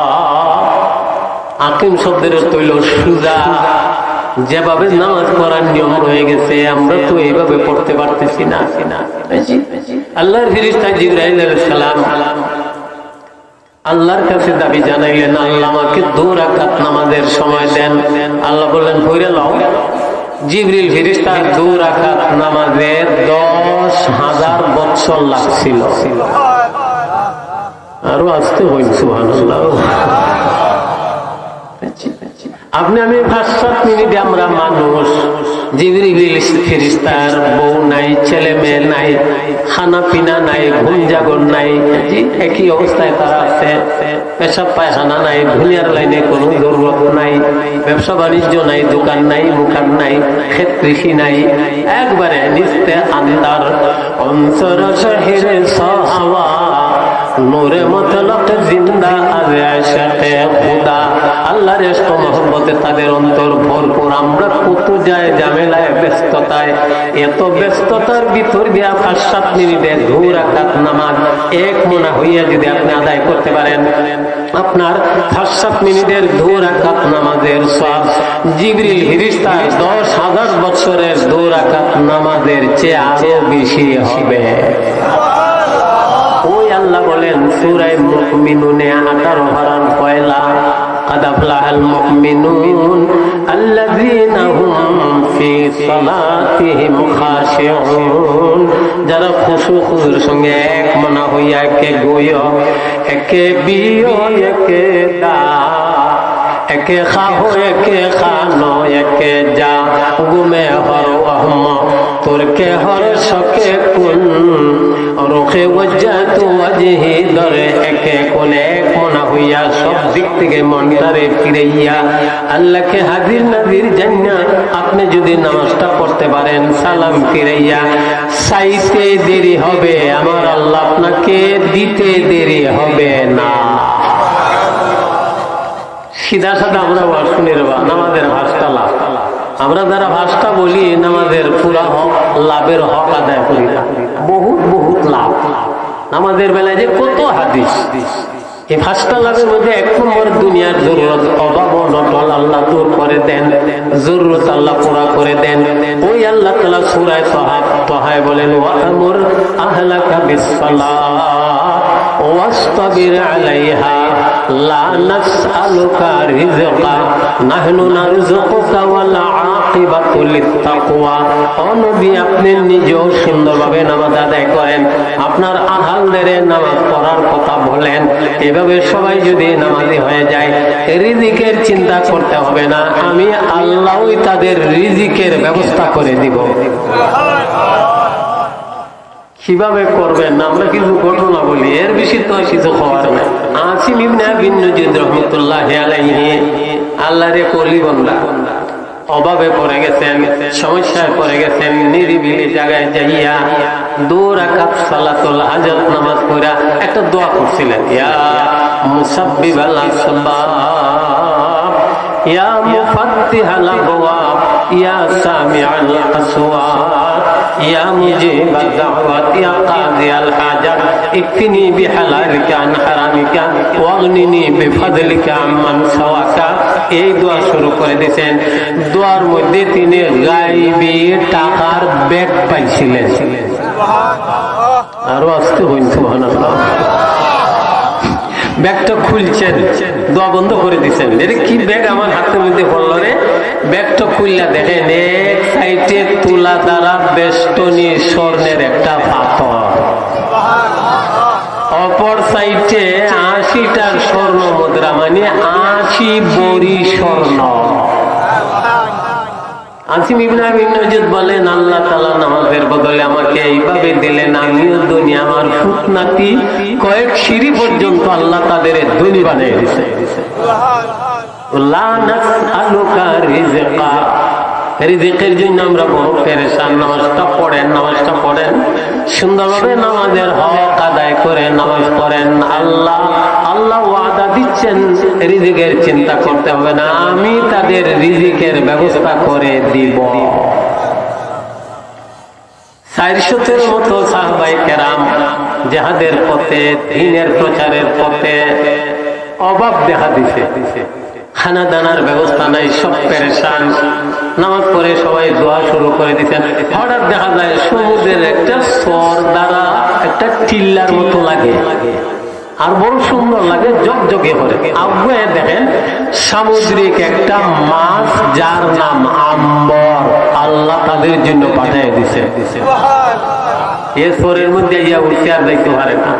আকিম শব্দের অর্থ হইল সুজা। যেভাবে নামাজ পড়ার নিয়ম রয়ে গেছে আমরা তো এইভাবে পড়তে পারতেছি না। আল্লাহর ফেরেশতা জিবরাইল আলাইহিস সালাম আল্লাহর কাছে দাবি জানাইলেন, আল্লাহ আমাকে 2 রাকাত নামাজের সময় দেন। আল্লাহ বললেন পড়ে নাও। জিবরিল ফেরেশতা 2 রাকাত নামাজে 10,000 বছর লাগছিল। আরো আসতে হইল সুবহানাল্লাহ। আপনি আমি 5-7 মিনিটে আমরা মানুষ, জিবরিল ফেরেশতার বউ নাই, ছেলে মেয়ে নাই, খানা পিনা নাই, ঘুম জাগর নাই, একই অবস্থায় তারা আছে। পেশাব পায়খানা নাই, দুনিয়ার লাইনে কোনো জরুরত নাই, ব্যবসা বাণিজ্য নাই, দোকান নাই, মুখান নাই, ক্ষেত কৃষি নাই, একবারে নিস্তে আন্দার অন্তর শহরে সাহাওয়া নূরে মতলক জিন্দা আবে আশাকে খুদা। আল্লাহর ইশক মহব্বতে তাদের অন্তর ভরপুর। আমরা কত যায় ঝামেলায়, ব্যস্ততায়, এত ব্যস্ততার ভিতর দিয়া 5-7 মিনিটে 2 রাকাত নামাজ এক মনা হইয়া যদি আপনি আদায় করতে পারেন, আপনার 5-7 মিনিটের 2 রাকাত নামাজের সওয়াব জিবরিল ফেরেশতা 10,000 বছরের 2 রাকাত নামাজের চেয়ে আরো বেশি হবে। ওই আল্লাহ বলেন সূরা মুমিনুনে 18 পারার পয়লা, قد أفلح المؤمنون الذين هم في صلاتهم خاشعون। যারা খুশুর সঙ্গে এক মনা হইয়া একে গয়, একে বিয়, একে দা, একে খাহো, একে খানো, একে যা, গুমে হর অহম তোরকে হর শকে কুন রোখে ওয়াজাত ওয়াজহি দরে, একে কোনে এক মনা হইয়া সব দিক থেকে মনটারে ফিরাইয়া আল্লাহকে হাজির নাজির জান্না আপনি যদি নামাজটা পড়তে পারেন, সালাম ফিরাইয়া চাইতে দেরি হবে, আমার আল্লাহ আপনাকে দিতে দেরি হবে না। সিধা সাদা আমরা ওয়াজ শুনে নেবা, নামাজের ভাষটা লাভ। আমরা যারা ভাষটা বলি নামাজের পুরা হক, লাভের হক আদায় করি না। বহুত লাভ নামাজের বেলায় যে কত হাদিস। এই ভাষটা লাভের মধ্যে 1 নম্বর দুনিয়ার জরুরত, অভাব অনটন আল্লাহ দূর করে দেন, জরুরত আল্লাহ পুরা করে দেন। ওই আল্লাহ তাআলা সূরা তাহায় বলেন ওয়া'মুর আহলাকা বিস-সালাহ ওয়াসতাবির আলাইহা লা নাসআলুকা রিজকা নাহনু নারযুকুকা ওয়াল আকিবাতু লিত-তাকওয়া। ও নবী, আপনি নিজেও সুন্দরভাবে নামাজ আদায় করেন, আপনার আহালদের নামাজ পড়ার কথা বলেন। এভাবে সবাই যদি নামাজি হয়ে যায়, রিজিকের চিন্তা করতে হবে না, আমি আল্লাহই তাদের রিজিকের ব্যবস্থা করে দিব। কিভাবে করবেন? আমরা কিছু ঘটনা বলি, এর বেশি তো কিছু খবর নাই। আসিম ইবনে আবি নজীদ রাহমাতুল্লাহি আলাইহি আল্লাহর কলি বান্দা, অভাবে পড়ে গেছেন, সমস্যায় পড়ে গেছেন, নিরিবিলি জায়গায় যাইয়া 2 রাকাত সালাতুল হাজত নামাজ পড়া একটা দোয়া করছিলেন, ইয়া মুসাব্বিবাল আসবাব ইয়া মুফাত্তিহাল আবওয়াব ইয়া সামিআল আসওয়াত ইয়া মুজিবাদ দাওয়াত ইয়া কাযিয়াল হাজাত ইকফিনি বিহালালিকা আন হারামিকা ওয়াগনিনি বিফাদলিকা আম্মান সাওয়াকা। এই দোয়া শুরু করে দিয়েছেন। দোয়ার মধ্যে তিনি গায়বী টাকার ব্যাগ পাইছিলেন। আরো আসতে হইন সুবহানাল্লাহ। ব্যাগটা খুলছেন, দোয়া বন্ধ করে দিচ্ছেন। এটা কি ব্যাগ আমার হাতের মধ্যে পড়লো রে? ব্যাগটা খুললা দেখেন এক সাইডে তুলা দ্বারা বেষ্টনী স্বর্ণের একটা পাথর, অপর সাইডে 80টার স্বর্ণ মুদ্রা, মানে 80 বড়ি স্বর্ণ। আসিম ইবনে আবি নজদ বলেন, আল্লাহ তাআলা নামাজের বদলে আমাকে এইভাবে দিলেন, আমিও দুনিয়া আমার ফুটনাতি কয়েক সিঁড়ি পর্যন্ত আল্লাহ তাদের ধনী বানিয়ে দিয়েছে। লা নাসআলুকা রিজকা, রিজিকের জন্য আমরা বড় পেরেশান। নামাজটা পড়েন সুন্দরভাবে, নামাজের হক আদায় করে নামাজ পড়েন। আল্লাহ ওয়াদা দিচ্ছেন রিজিকের চিন্তা করতে হবে না, আমি তাদের রিজিকের ব্যবস্থা করে দিব। 400-এর মতো সাহাবায়ে কেরাম জিহাদের পথে, দ্বীনের প্রচারের পথে অভাব দেখা দিছে, খানা দানার ব্যবস্থা নাই, সব পেরেশান। নামাজ পড়ে সবাই দোয়া শুরু করে দিচ্ছেন। হঠাৎ দেখা যায় সমুদ্রের একটা স্বর দ্বারা একটা টিল্লার মতো লাগে, আর বড় সুন্দর লাগে, জগজগে করে। আগে দেখেন সামুদ্রিক একটা মাছ যার নাম আম্বর, আল্লাহ তাদের জন্য পাঠিয়ে দিছে। এ স্বরের মধ্যে ইয়া উঠতে আর দেখতে পারে না।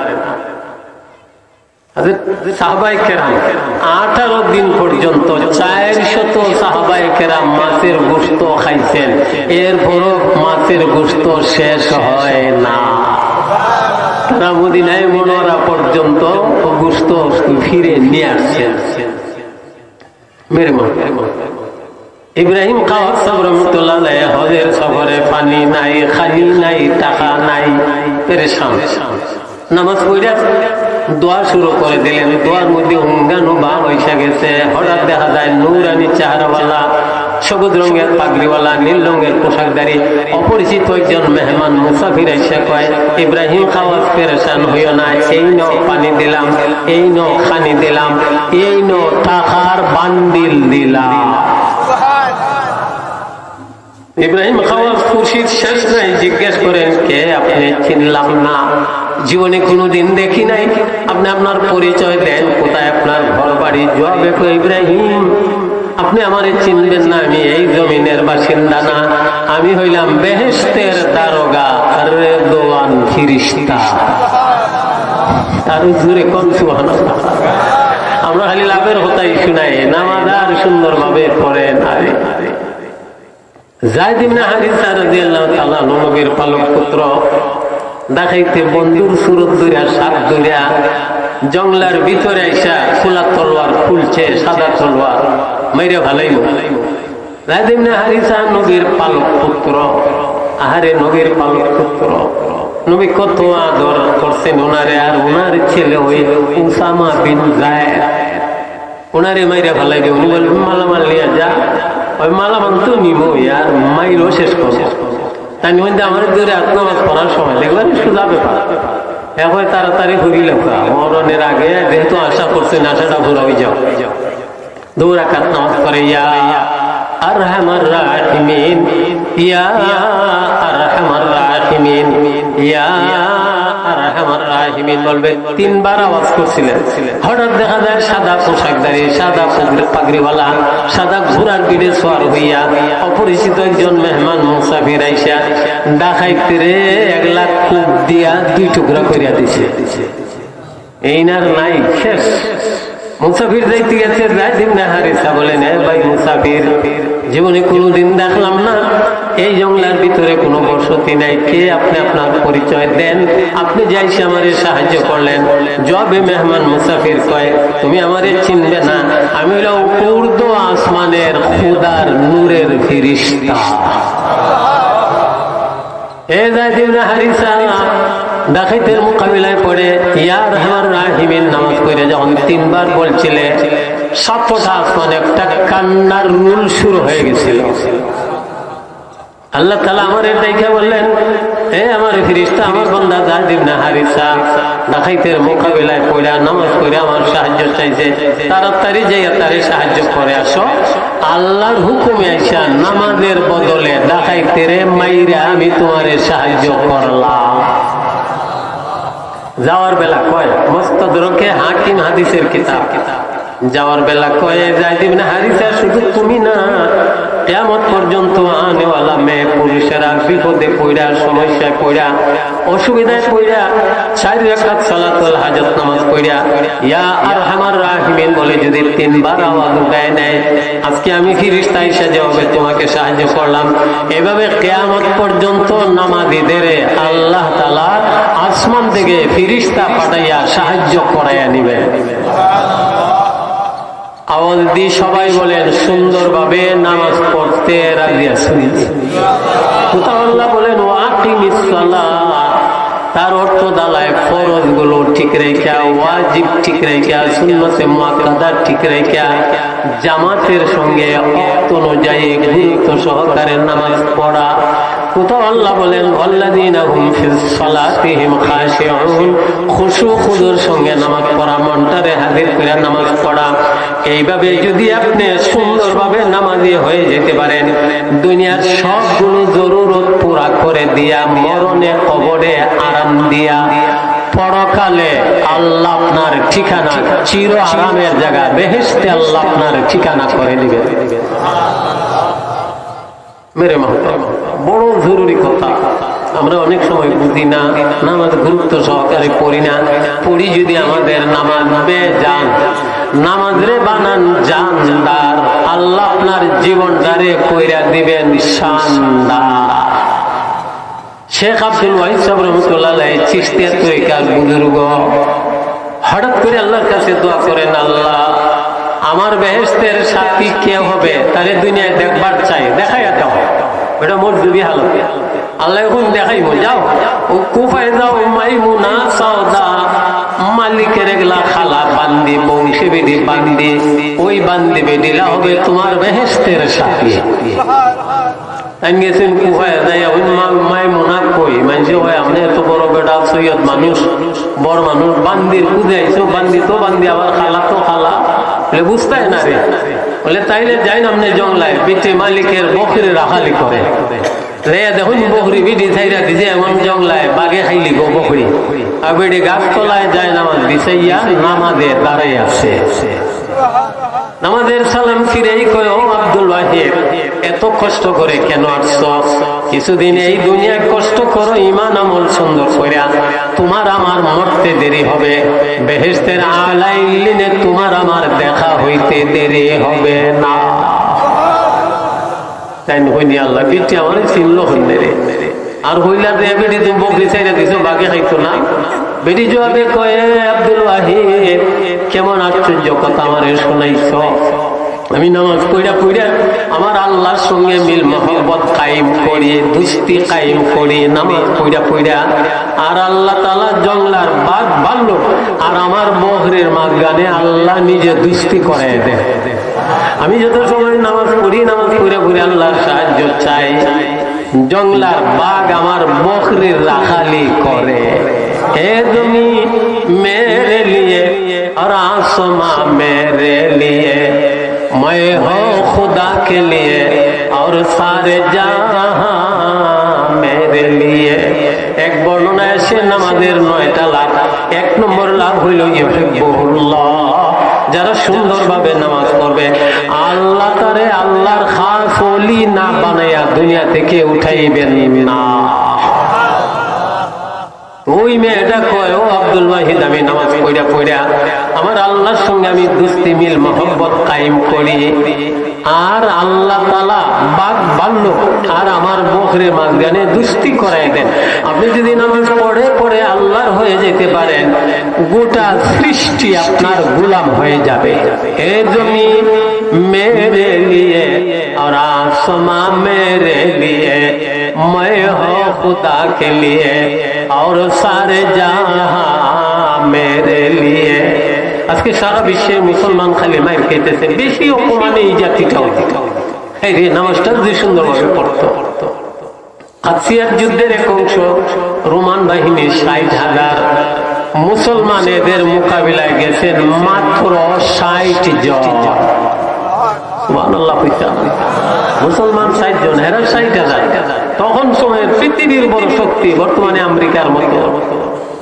সাহাবায়ে কেরাম 18 দিন পর্যন্ত 400 সাহাবায়ে কেরাম মাছের গোশত খাইছেন, এরপরও মাছের গোশত শেষ হয় না। তারা মদিনায় মুনাওয়ারা পর্যন্ত গোশত ফিরে নিয়ে আসছেন। মেরে মা ইব্রাহিম খাওয়াত সাহেব রহমাতুল্লাহ আলাইহি হজের সফরে পানি নাই, খানি নাই, টাকা নাই, পেরেশান। নামাজ পড়ে দোয়া শুরু করে দিলেন, দোয়ার মধ্যে হুঙ্গানো ভাব হইসা গেছে। হঠাৎ দেখা যায় নূরানি চেহারাওয়ালা, সবুজ রঙের পাগড়িওয়ালা, নীল রঙের পোশাকধারী অপরিচিত একজন মেহমান মুসাফির এসে কয়, ইব্রাহিম খাওয়াত পেরেশান হইও না, এই নো পানি দিলাম, এই নো খানি দিলাম, এই নো টাকার বান্ডিল দিলাম। ইব্রাহিম খাওয়াত খুশির শেষ নাই, জিজ্ঞেস করেন কে আপনি? চিনলাম না, জীবনে কোনোদিন দেখি নাই, আপনি আপনার পরিচয় দেন, কোথায় আপনার ঘর বাড়ি? জবাবে কয়, ইব্রাহিম আপনি আমারে চিনবেন না, আমি এই জমিনের বাসিন্দা না, আমি হইলাম বেহেশতের দারোগা, রেদওয়ান ফেরেশতা। তার জোরে কোন সুবহানাল্লাহ। আমরা খালি লাভের কথাই শুনাই, নামাজ আর সুন্দরভাবে পড়েন। যায়েদ ইবনে হারিসা রাদিয়াল্লাহু তাআলা নবীর পালক পুত্র, দেখাইতে বন্ধুর সুরত ধরিয়া, সাপ ধরিয়া জঙ্গলার ভিতরে আইসা খোলা তলোয়ার খুলছে, সাদা তলোয়ার মাইরে ভালাইল। যায়েদ ইবনে হারিসা নবীর পালক পুত্র, আহারে নবীর পালক পুত্র, নবী কত আদর করছেন ওনারে, আর ওনার ছেলে ওই উসামা বিন যায়েদ ওনারে মাইরে ভালাইবে। উনি বলবেন মালামাল নিয়ে যা, ওই মালামাল তো নিব, আর মাইরও শেষ করবো। তাই মধ্যে আমার দূরে নামাজ পড়ার সময় দেখবেন সোজা ব্যাপার, এখন তাড়াতাড়ি ঘুরিল মরণের আগে, যেহেতু আশা করছেন আশাটা ঘুরা হয়ে যাও, 2 রাকাত নামাজ পড়ে ইয়া আরহামার রাহিমিন, ইয়া আরহামার রাহিমিন, ইয়া আরহামার রাহিমিন বলবে 3 বার আওয়াজ করছিলেন। হঠাৎ দেখা যায় সাদা পোশাকধারী, সাদা পাগড়িওয়ালা, সাদা ঘোড়ার পিঠে সওয়ার হইয়া অপরিচিত একজন মেহমান মুসাফির আইসা ডাকাইতে 1 লাখ কূপ দিয়া 2 টুকরা করিয়া দিছে। এইনার নাই শেষ। মুসাফির যাইতে গেছে, যায়েদ ইবনে হারিসা বলেন, ভাই মুসাফির, জীবনে কোনোদিন দেখলাম না, এই জঙ্গলার ভিতরে কোনো বসতি নাই, কে আপনি? আপনার পরিচয় দেন, আপনি যাইছে আমারে সাহায্য করলেন। জবাবে মেহমান মুসাফির কয়, তুমি আমারে চিনবে না, আমি হইলাম উর্দ আসমানের খুদার নূরের ফেরেশতা। এ যায়েদ ইবনে হারিসা ডাকাইতের মোকাবিলায় পড়ে ইয়া আরহামার রাহিমিন নামাজ পড়ে যখন 3 বার বলছিলে, 7টা আসমানে একটা কান্নার রুল শুরু হয়ে গেছিল। আল্লাহ তাআলা আমার দেখে বললেন, হে আমার ফেরেশতা, আমার বান্দা যায়েদ ইবনে হারিসা ডাকাইতের মোকাবিলায় পড়ে নামাজ পড়ে আমার সাহায্য চাইছে, তাড়াতাড়ি যাইয়া তারে সাহায্য করে আসো। আল্লাহর হুকুমে আইসা নামাজের বদলে ডাকাইতের মাইরা আমি তোমারে সাহায্য করলাম। যাওয়ার বেলা কয় মুস্তাদরাকে হাকিম হাদিসের কিতাব, যাওয়ার বেলা কয়ে যাই দিবেন হারিসা শুধু তুমি না, কিয়ামত পর্যন্ত আনেওয়ালা মেয়ে পুরুষেরা বিপদে পড়া, সমস্যায় পড়া, অসুবিধায় পড়া 4 রাকাত সালাতুল হাজত নামাজ পড়া ইয়া আরহামার রাহিমিন বলে যদি 3 বার আওয়াজ উঠায় নেয়, আজকে আমি ফেরেশতা এসে যাবে তোমাকে সাহায্য করলাম, এভাবে কিয়ামত পর্যন্ত নামাজীদের আল্লাহ তাআলা আসমান থেকে ফেরেশতা পাঠাইয়া সাহায্য করাইয়া নিবে। আওয়াজ দিয়ে সবাই বলেন সুন্দরভাবে নামাজ পড়তে রাজি আছি। কোথাও আল্লাহ বলেন ওয়াকিমিস সালাহ, তার অর্থ দালায় ফরজ গুলো ঠিক রেখা, ওয়াজিব ঠিক রেখা, সুন্নতে মুআক্কাদা ঠিক রেখা, জামাতের সঙ্গে ওয়াক্ত অনুযায়ী গুরুত্ব সহকারে নামাজ পড়া। কোথাও আল্লাহ বলেন ওয়াল্লাযীনা হুম ফিস সালাতিহিম খাশিউন, খুশু খুজুর সঙ্গে নামাজ পড়া, মনটারে হাজির করে নামাজ পড়া। এইভাবে যদি আপনি সুন্দরভাবে নামাজি হয়ে যেতে পারেন, দুনিয়ার সবগুলো জরুরত পুরা করে দিয়া, মরণে কবরে আরাম দিয়া, পরকালে আল্লাহ আপনার ঠিকানা চির আরামের জায়গা বেহেশতে আল্লাহ আপনার ঠিকানা করে দিবে। মেরে মহতরম, বড় জরুরি কথা। আমরা অনেক সময় বুঝি না, নামাজ গুরুত্ব সহকারে পড়ি না। পড়ি যদি আমাদের নামাজ বেজান, নামাজরে বানান জানদার, আল্লাহ আপনার জীবনটারে কইরা দিবেন শানদার। শেখ আব্দুল ওয়াহিদ সাহেব রহমাতুল্লাহ আলাইহি চিশতিয়া তরিকার বুজুর্গ হঠাৎ করে আল্লাহর কাছে দোয়া করেন, আল্লাহ আমার বেহেশতের সাথী কে হবে তারে দুনিয়ায় দেখবার চাই, দেখাইয়া দাও। এটা মোর যদি হালত আল্লাহ এখন দেখাইব, যাও ও কুফায় যাও, মাইমুনা সাউদা মালিকের এগুলা খালা বান্দি, বংশী বেদি বান্দি, ওই বান্দি বেদিলা হবে তোমার বেহেশতের সাথী। গেছেন কুফায় যাইয়া ওই মাইমুনা কই মানছে হয় আপনি এত বড় বেটা সৈয়দ মানুষ, বড় মানুষ, বান্দির খুঁজাইছো, বান্দি তো বান্দি, আবার খালা তো খালা, বুঝতে না রে। বলে তাইলে যাই না আপনি জংলায়, বেটে মালিকের বকরি রাখালি করে দেখুন, বকরি বিডি ছাইরা দিছে এমন জংলায়, বাঘে খাইলি গো বকরি, আর বেডি গাছতলায় যায় নামাজ দিছাইয়া নামাজে দাঁড়াই আছে। নামাজের সালাম ফিরেই কয়, ও আব্দুল ওয়াহিদ এত কষ্ট করে কেন আসছো? কিছুদিন এই দুনিয়ায় কষ্ট করো, ইমান আমল সুন্দর করে, তোমার আমার মরতে দেরি হবে, বেহেশতের আলা ইল্লিনে তোমার আমার দেখা হইতে দেরি হবে না। তাই হইনি আল্লাহ বিটি আমার চিনল হইলে রে, আর হইলা রে বেটি তুমি বকরি চাইরা দিছো, বাকি খাইতো না। বেটি জবাবে কয়ে, আব্দুল ওয়াহিদ কেমন আশ্চর্য কথা আমারে শোনাইছ। আমি নামাজ পড়া পড়া আমার আল্লাহর সঙ্গে মিল মহব্বত কায়েম করি, দুস্তি কায়েম করি, নামাজ পড়া পড়া, আর আল্লাহ তাআলা জংলার বাঘ ভাল্লো আর আমার বকরির মাঝখানে আল্লাহ নিজে দুস্তি করায় দেয়। আমি যত সময় নামাজ পড়ি, নামাজ পড়ে পড়ে আল্লাহর সাহায্য চাই, জংলার বাঘ আমার বকরির রাখালি করে। হে তুমি মেরে লিয়ে और आसमां मेरे लिए, मैं हो खुदा के लिए और सारे जहां मेरे लिए। এক বর্ণনা এসে নামাজের 9টা লাভ। 1 নম্বর লাভ হইল ইউহিব্বুল্লাহ, যারা সুন্দরভাবে নামাজ পড়বে আল্লাহ তারে আল্লাহর খাস ওলি না বানায়া দুনিয়া থেকে উঠাইবেন না। ওই মেয়েটা কয়, ও আব্দুল ওয়াহিদ আমি নামাজ পড়া পড়া আমার আল্লাহর সঙ্গে আমি দুস্তি মিল মহব্বত কায়েম করি, আর আল্লাহ তাআলা বাঘ বাল্য আর আমার বকরির মাঝখানে দুস্তি করাই দেন। আপনি যদি নামাজ পড়ে পড়ে আল্লাহর হয়ে যেতে পারেন, গোটা সৃষ্টি আপনার গোলাম হয়ে যাবে। এ জমিন মেরে লিয়ে और आसमां मेरे लिए, मैं हो खुदा के लिए और सारे जहां मेरे लिए। আজকে সারা বিশ্বের মুসলমান খালি মায়ের খেতেছে, বেশি অপমানে এই জাতিটাও। এই রে নামাজটা যে সুন্দরভাবে পড়তো। কাদসিয়ার যুদ্ধের এক অংশ, রোমান বাহিনী 60,000 মুসলমান এদের মোকাবিলায় গেছেন মাত্র 60 জন। সুবহানাল্লাহ, মুসলমান 60 জন, এরা 60,000। তখন সময়ের পৃথিবীর বড় শক্তি, বর্তমানে আমেরিকার মতো।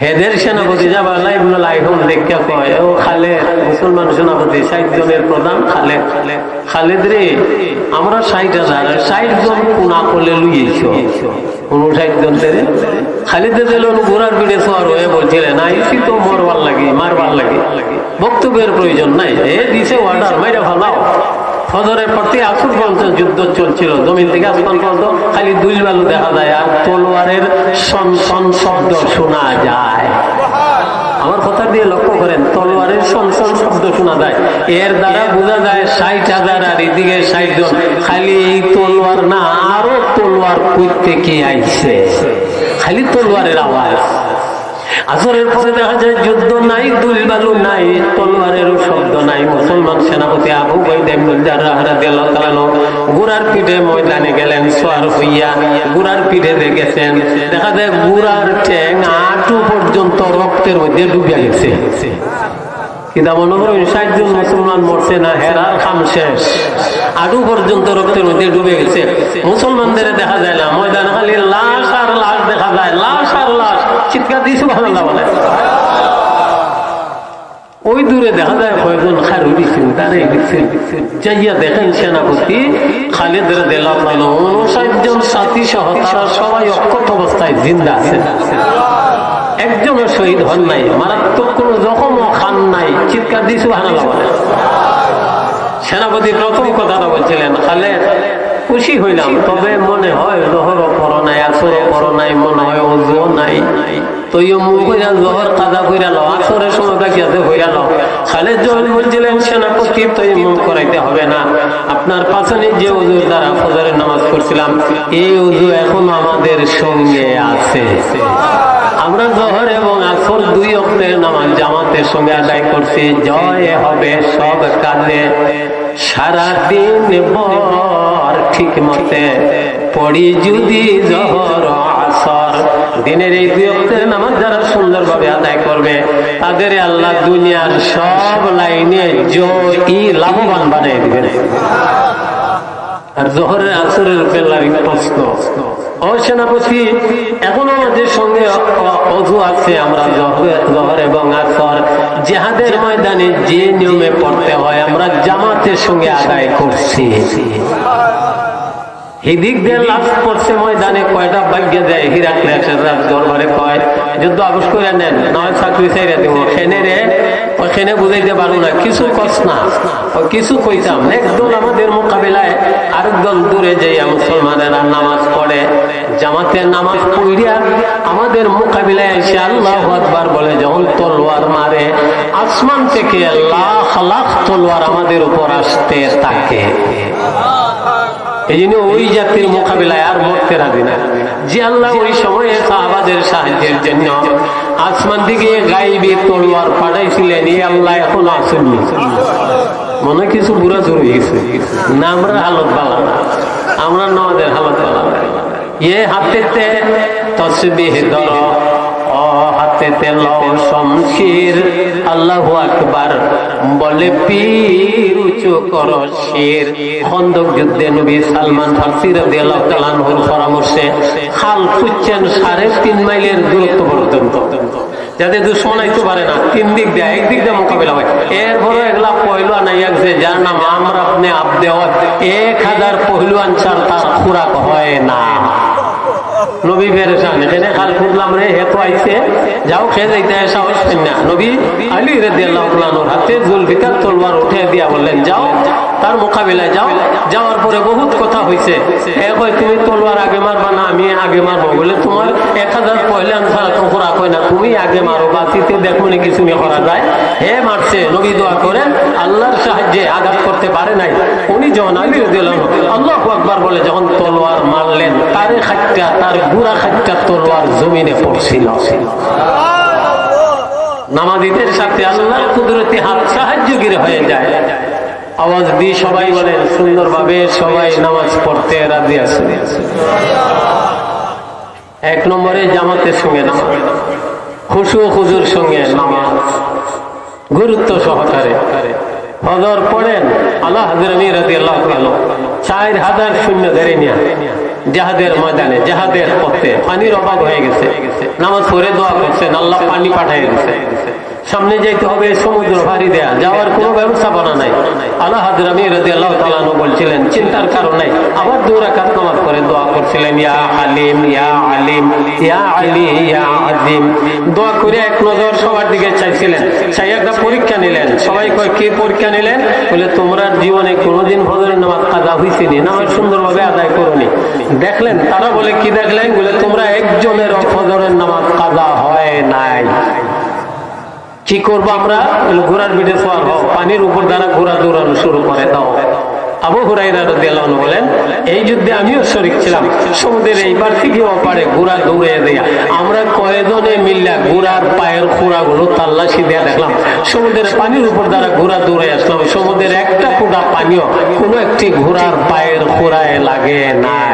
হেদের সেনাপতি জাবাল্লাহ ইবনে লাইহুম দেখে কয়, ও খালেদ, মুসলমান সেনাপতি 60 জনের প্রধান খালেদ, খালেদ রে, আমরা 60 জন কোনা করলে লুইয়েছ 59 জন রে। খালেদের দিল ঘোড়ার পিঠে সওয়ার হয়ে বলছিলেন, আইসি তো মরবার লাগে, মারবার লাগে, বক্তব্যের প্রয়োজন নাই, এ দিছে অর্ডার, মাইরা ফালাও। ফজরের প্রতি আসর পর্যন্ত যুদ্ধ চলছিল, জমিন থেকে আসমান পর্যন্ত খালি দুই বালু দেখা যায় আর তলোয়ারের সনসন শব্দ শোনা যায়। আমার কথা দিয়ে লক্ষ্য করেন, তলোয়ারের সনসন শব্দ শোনা যায়, এর দ্বারা বোঝা যায় 60,000 আর এদিকে 60 জন। খালি এই তলোয়ার না, আরো তলোয়ার কইতে কি আইছে, খালি তলোয়ারের আওয়াজ। আসরের পরে দেখা যায় যুদ্ধ নাই, দুল বালু নাই, তলোয়ারেরও শব্দ নাই। মুসলমান সেনাপতি আবু উবাইদা ইবনে জাররাহ রাদিয়াল্লাহু তাআলা ঘোড়ার পিঠে ময়দানে গেলেন, সওয়ার হইয়া ঘোড়ার পিঠে দেখেছেন, দেখা যায় ঘোড়ার ঠ্যাং হাঁটু পর্যন্ত রক্তের মধ্যে ডুবে গেছে। কিন্তু মনে করো 60 জন মুসলমান মরছে না, হেরার খাম শেষ, হাঁটু পর্যন্ত রক্তের মধ্যে ডুবে গেছে। মুসলমানদের দেখা যায় না, ময়দানে খালি লাশ আর লাশ দেখা যায়, লাশ আর লাশ। চিৎকার দিয়ে সুবহানাল্লাহ বলে। ওই দূরে দেখা যায় কয়েকজন খারু দিচ্ছেন, দাঁড়িয়ে দিচ্ছেন, যাইয়া দেখেন সেনাপতি খালিদ রাদিয়াল্লাহু তাআলা 59 জন সাথী সহ তারা সবাই অক্ষত অবস্থায় জিন্দা আছে, একজনও শহীদ হন নাই, মারাত্মক কোন জখমও খান নাই। চিৎকার দিয়ে সুবহানাল্লাহ বলে। সেনাপতি প্রথম কথাটা বলছিলেন, খালেদ খুশি হইলাম, তবে মনে হয় জোহরও পড়ো নাই, আসরও পড়ো নাই, মনে হয় ওযুও নাই, তৈয়ম্মুম কইরা জোহর কাজা কইরা লও, আসরের সময় বাকি আছে হইরা লও। খালেদ যখন বলছিলেন, সেনাপতি তৈয়ম্মুম করাইতে হবে না, আপনার পাছানি যে ওযুর দ্বারা ফজরের নামাজ পড়ছিলাম এই ওযু এখন আমাদের সঙ্গে আছে। আমরা জোহর এবং আসর 2 ওয়াক্তের নামাজ জামাতের সঙ্গে আদায় করছি। জয় হবে সব কাজে, সারাদিন ভর ঠিক মতে পড়ি যদি জোহর আসর। দিনের এই 2 ওয়াক্তের নামাজ যারা সুন্দরভাবে আদায় করবে তাদের আল্লাহ দুনিয়ার সব লাইনে জয়ী লাভবান বানিয়ে দিবেন। আর জোহরের আসরের বেলার প্রশ্ন, ও সেনাপতি এখন আমাদের সঙ্গে ওযু আছে, আমরা জোহর এবং আসর জিহাদের ময়দানে যে নিয়মে পড়তে হয় আমরা জামাতের সঙ্গে আদায় করছি। এদিক দিয়ে লাশ পড়ছে ময়দানে, কয়টা ভাগ্য যায় হিরাক্লিয়াসের দরবারে কয় যুদ্ধ আবশ করে নেন, নয় চাকরি চাইরা দিব। ওখানে বুঝাইতে পারো না, কিছু কস না, কিছু কইতাম। একদল আমাদের মোকাবিলায় আরেক দল দূরে যাইয়া মুসলমানেরা নামাজ পড়ে, জামাতের নামাজ পড়িয়া আমাদের মোকাবিলায় এসে আল্লাহু আকবার বলে, যখন তলোয়ার মারে আসমান থেকে লাখ লাখ তলোয়ার আমাদের উপর আসতে থাকে। এই জন্য ওই জাতির মোকাবিলায় আর মরতে রাজি না। যে আল্লাহ ওই সময়ে সাহাবাদের সাহায্যের জন্য আসমান থেকে গায়েবী তলোয়ার পাঠাইছিলেন, এই আল্লাহ এখন আসেননি। মনে কিছু বুড়া জোর গেছে না, আমরা হালত ভালো না, আমরা আমাদের হালত ভালো না। এ হাতেতে তসবিহ ধর, ও হাতেতে লও শমশির, আল্লাহু আকবার বলে পীর উঁচু করো শির। খন্দক যুদ্ধে নবী সালমান ফারসি রাদিয়াল্লাহু তাআলা আনহুর পরামর্শে খাল খুঁজছেন 3.5 মাইলের দূরত্ব পর্যন্ত, যাতে দুশমন আইতে পারে না। 3 দিক দিয়ে, একদিক দিয়ে মোকাবিলা হয়। এরপরে এগুলা পহলুয়ান আইয়াছে যার নাম আমরা আপনি আবদেওয়া 1000 পহলুয়ান ছাড় তার খোরাক হয় না। নবী পেরেশান, এখানে খাল খুঁজলাম রে, হেতো আইছে, যাও খেয়ে যাইতে সাহস পেন না। নবী আলী রাদিয়াল্লাহু তাআলা আনহুর হাতে জুলফিকার তলোয়ার উঠে দিয়া বললেন, যাও তার মোকাবিলায় যাও। যাওয়ার পরে বহুত কথা হয়েছে, তুমি তলোয়ার আগে মারবা না আমি আগে মারবো, বলে তোমার 1000 পহলান ছাড়া তো খোরাক হয় না, তুমি আগে মারো, বাতিতে দেখো নি কিছু নিয়ে করা যায়। হে মারছে, নবী দোয়া করেন আল্লাহর সাহায্যে আঘাত করতে পারে নাই। উনি যখন আলী রাদিয়াল্লাহু তাআলা আল্লাহু আকবার বলে যখন তলোয়ার মারলেন, তারে খাট্টা, তার গুড়া খাট্টা তলোয়ার জমিনে পড়ছিল। নামাজীদের সাথে আল্লাহর কুদরতি হাত সাহায্যগীর হয়ে যায়। আওয়াজ দিয়ে সবাই বলেন সুন্দরভাবে সবাই নামাজ পড়তে রাজি আছে। 1 নম্বরে জামাতের সঙ্গে নামাজ, খুশু খুজুর সঙ্গে নামাজ, গুরুত্ব সহকারে ফজর পড়েন। আল্লাহ হাজরানি রাদিয়াল্লাহু তাআলা 4000 শূন্য ধরে নিয়া জাহাদের ময়দানে, জাহাদের পথে পানির অভাব হয়ে গেছে, নামাজ পড়ে দোয়া করছেন, আল্লাহ পানি পাঠিয়ে দিচ্ছে। সামনে যাইতে হবে সমুদ্র ভারী দেয়া, যাওয়ার কোনো ব্যবস্থাপনা নাই। আল্লাহ হাজরামি রাদিয়াল্লাহু তাআলা আনহু বলছিলেন চিন্তার কারণ নাই। আবার 2 রাকাত নামাজ পড়ে দোয়া করছিলেন, ইয়া হালিম ইয়া আলিম ইয়া আলী ইয়া আযীম। দোয়া করে এক নজর সবার দিকে চাইছিলেন, চাই একটা পরীক্ষা নিলেন। সবাই কয় কি পরীক্ষা নিলেন? বলে তোমরা জীবনে কোনোদিন ফজরের নামাজ কাজা হইছিনি, নামাজ সুন্দরভাবে আদায় করোনি। দেখলেন তারা বলে কি দেখলেন? বলে তোমরা একজনের ফজরের নামাজ কাজা হয় নাই। কি করবো আমরা? ঘোড়ার পিঠে সওয়ার হও, পানির উপর দ্বারা ঘোড়া দৌড়ানো শুরু করে দাও। আবু হুরায়রা রাদিয়াল্লাহু আনহু বলেন এই যুদ্ধে আমিও শরীক ছিলাম। সমুদ্রের এইবার থেকে ওপারে ঘোড়া দৌড়ে দেয়া, আমরা কয়েকজনে মিল্লা ঘোড়ার পায়ের খোঁড়াগুলো তাল্লাশি দিয়ে দেখলাম। সমুদ্রের পানির উপর দ্বারা ঘোড়া দৌড়ে আসলাম, সমুদ্রের একটা ফোঁটা পানিও কোনো একটি ঘোড়ার পায়ের খোঁড়ায় লাগে নাই।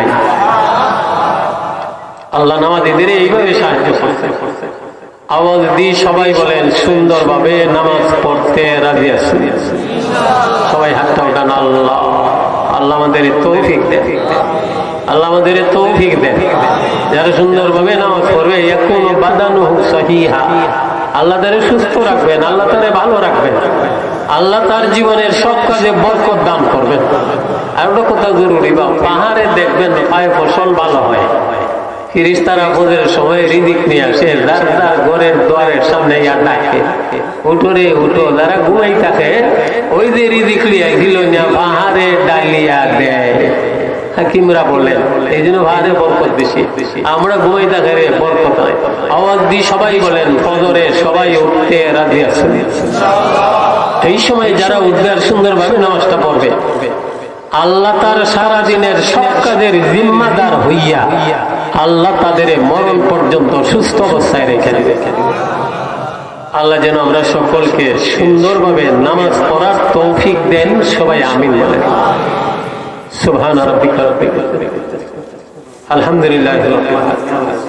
আল্লাহ নামাজীদের এইভাবে সাহায্য করছে। আওয়াজ দিয়ে সবাই বলেন সুন্দরভাবে নামাজ পড়তে রাজি আছি। সবাই হাতটা উঠান। আল্লাহ আল্লাহ আমাদের তৌফিক দেন, আল্লাহ আমাদের তৌফিক দেন। যারা সুন্দরভাবে নামাজ পড়বে ইয়াকুনু বাদানুহু সহিহা, আল্লাহ তারে সুস্থ রাখবেন, আল্লাহ তারে ভালো রাখবেন, আল্লাহ তার জীবনের সব কাজে বরকত দান করবেন। আর একটা কথা জরুরি, বা পাহাড়ে দেখবেন পায়ে ফসল ভালো হয়। ফেরেশতারা ফজরের সময় রিজিক নিয়ে আসে, যার যার ঘরের দ্বারের সামনে ইয়া ডাকে, উঠো রে উঠো। যারা ঘুমাই থাকে ওই যে রিজিক লিয়া গিল না পাহাড়ে ডালিয়া দেয়। হাকিমরা বলেন এই জন্য পাহাড়ে বরকত বেশি, আমরা ঘুমাই থাকে রে বরকত হয়। আওয়াজ দিয়ে সবাই বলেন ফজরে সবাই উঠতে রাজি আছেন। এই সময় যারা উঠবে আর সুন্দরভাবে নামাজটা পড়বে, আল্লাহ তার সারা দিনের সব কাজের জিম্মাদার হইয়া আল্লাহ তাদের মরণ পর্যন্ত সুস্থ অবস্থায় রেখে দেবে। আল্লাহ যেন আমরা সকলকে সুন্দরভাবে নামাজ পড়ার তৌফিক দেন। সবাই আমিন বলেন। সুবহান রাব্বিকা রাব্বিল ইজ্জাতি আলহামদুলিল্লাহি রাব্বিল আলামিন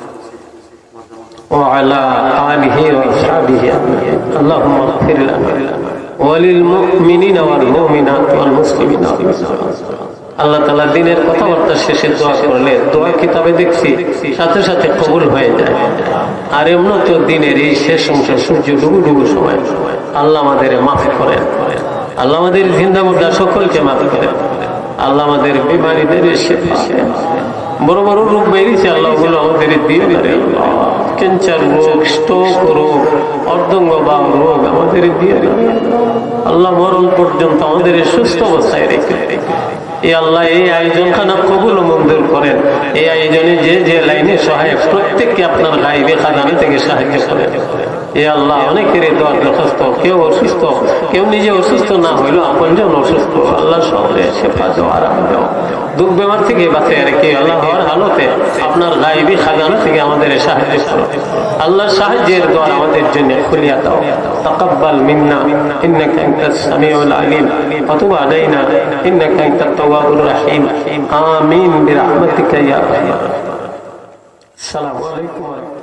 ওয়া আলা আলিহি ওয়া আসহাবিহি আজমাইন। আল্লাহুম্মা ইগফির লানা ওয়া লিল মুমিনিনা ওয়াল মুমিনাত ওয়াল মুসলিমিনা ওয়াল মুসলিমাত। আল্লাহ তাআলা দিনের কথাবার্তা শেষে দোয়া করলে দোয়া কিতাবে দেখছি সাথে সাথে কবুল হয়ে যায়। আর এমন তো দিনের এই শেষ অংশ সূর্য ডুবু ডুবু সময় আল্লাহ আমাদের মাফ করেন, আল্লাহ আমাদের জিন্দা মুর্দা সকলকে মাফ করেন, আল্লাহ আমাদের বিমারীদের শিফা দেন। বড় বড় রোগ বেরিয়েছে আল্লাহ ওগুলো আমাদের দিয়ে দেন। ক্যান্সার রোগ, স্ট্রোক রোগ, অর্ধঙ্গ বা রোগ আমাদের দিয়ে দেন। আল্লাহ মরণ পর্যন্ত আমাদের সুস্থ অবস্থায় রেখে এই আল্লাহ এই আয়োজন খানা কবুল ও মঞ্জুর করেন। এই আয়োজনে যে যে লাইনে সহায় প্রত্যেককে আপনার গাইবে খাজানা থেকে সাহায্য করেন। এ আল্লাহ অনেকের দোয়া দরখাস্ত, কেউ অসুস্থ, কেউ নিজে অসুস্থ না হইলো আপনজন অসুস্থ, আল্লাহ শহরে শেফা দাও, আরাম দাও, দুঃখ বেমার থেকে বাঁচিয়ে রেখে আল্লাহ হওয়ার হালতে আপনার গাইবী খাজানা থেকে আমাদের সাহায্য করো। আল্লাহর সাহায্যের দ্বার আমাদের জন্য খুলিয়া দাও। তাকাব্বাল মিন্না ইন্নাকা আনতাস সামিউল আলিম ওয়া তুব আলাইনা ইন্নাকা আনতাত তাওয়াবুর রহিম। আমিন বিরহমাতিকা ইয়া আরহামার রাহিমিন। আসসালামু আলাইকুম।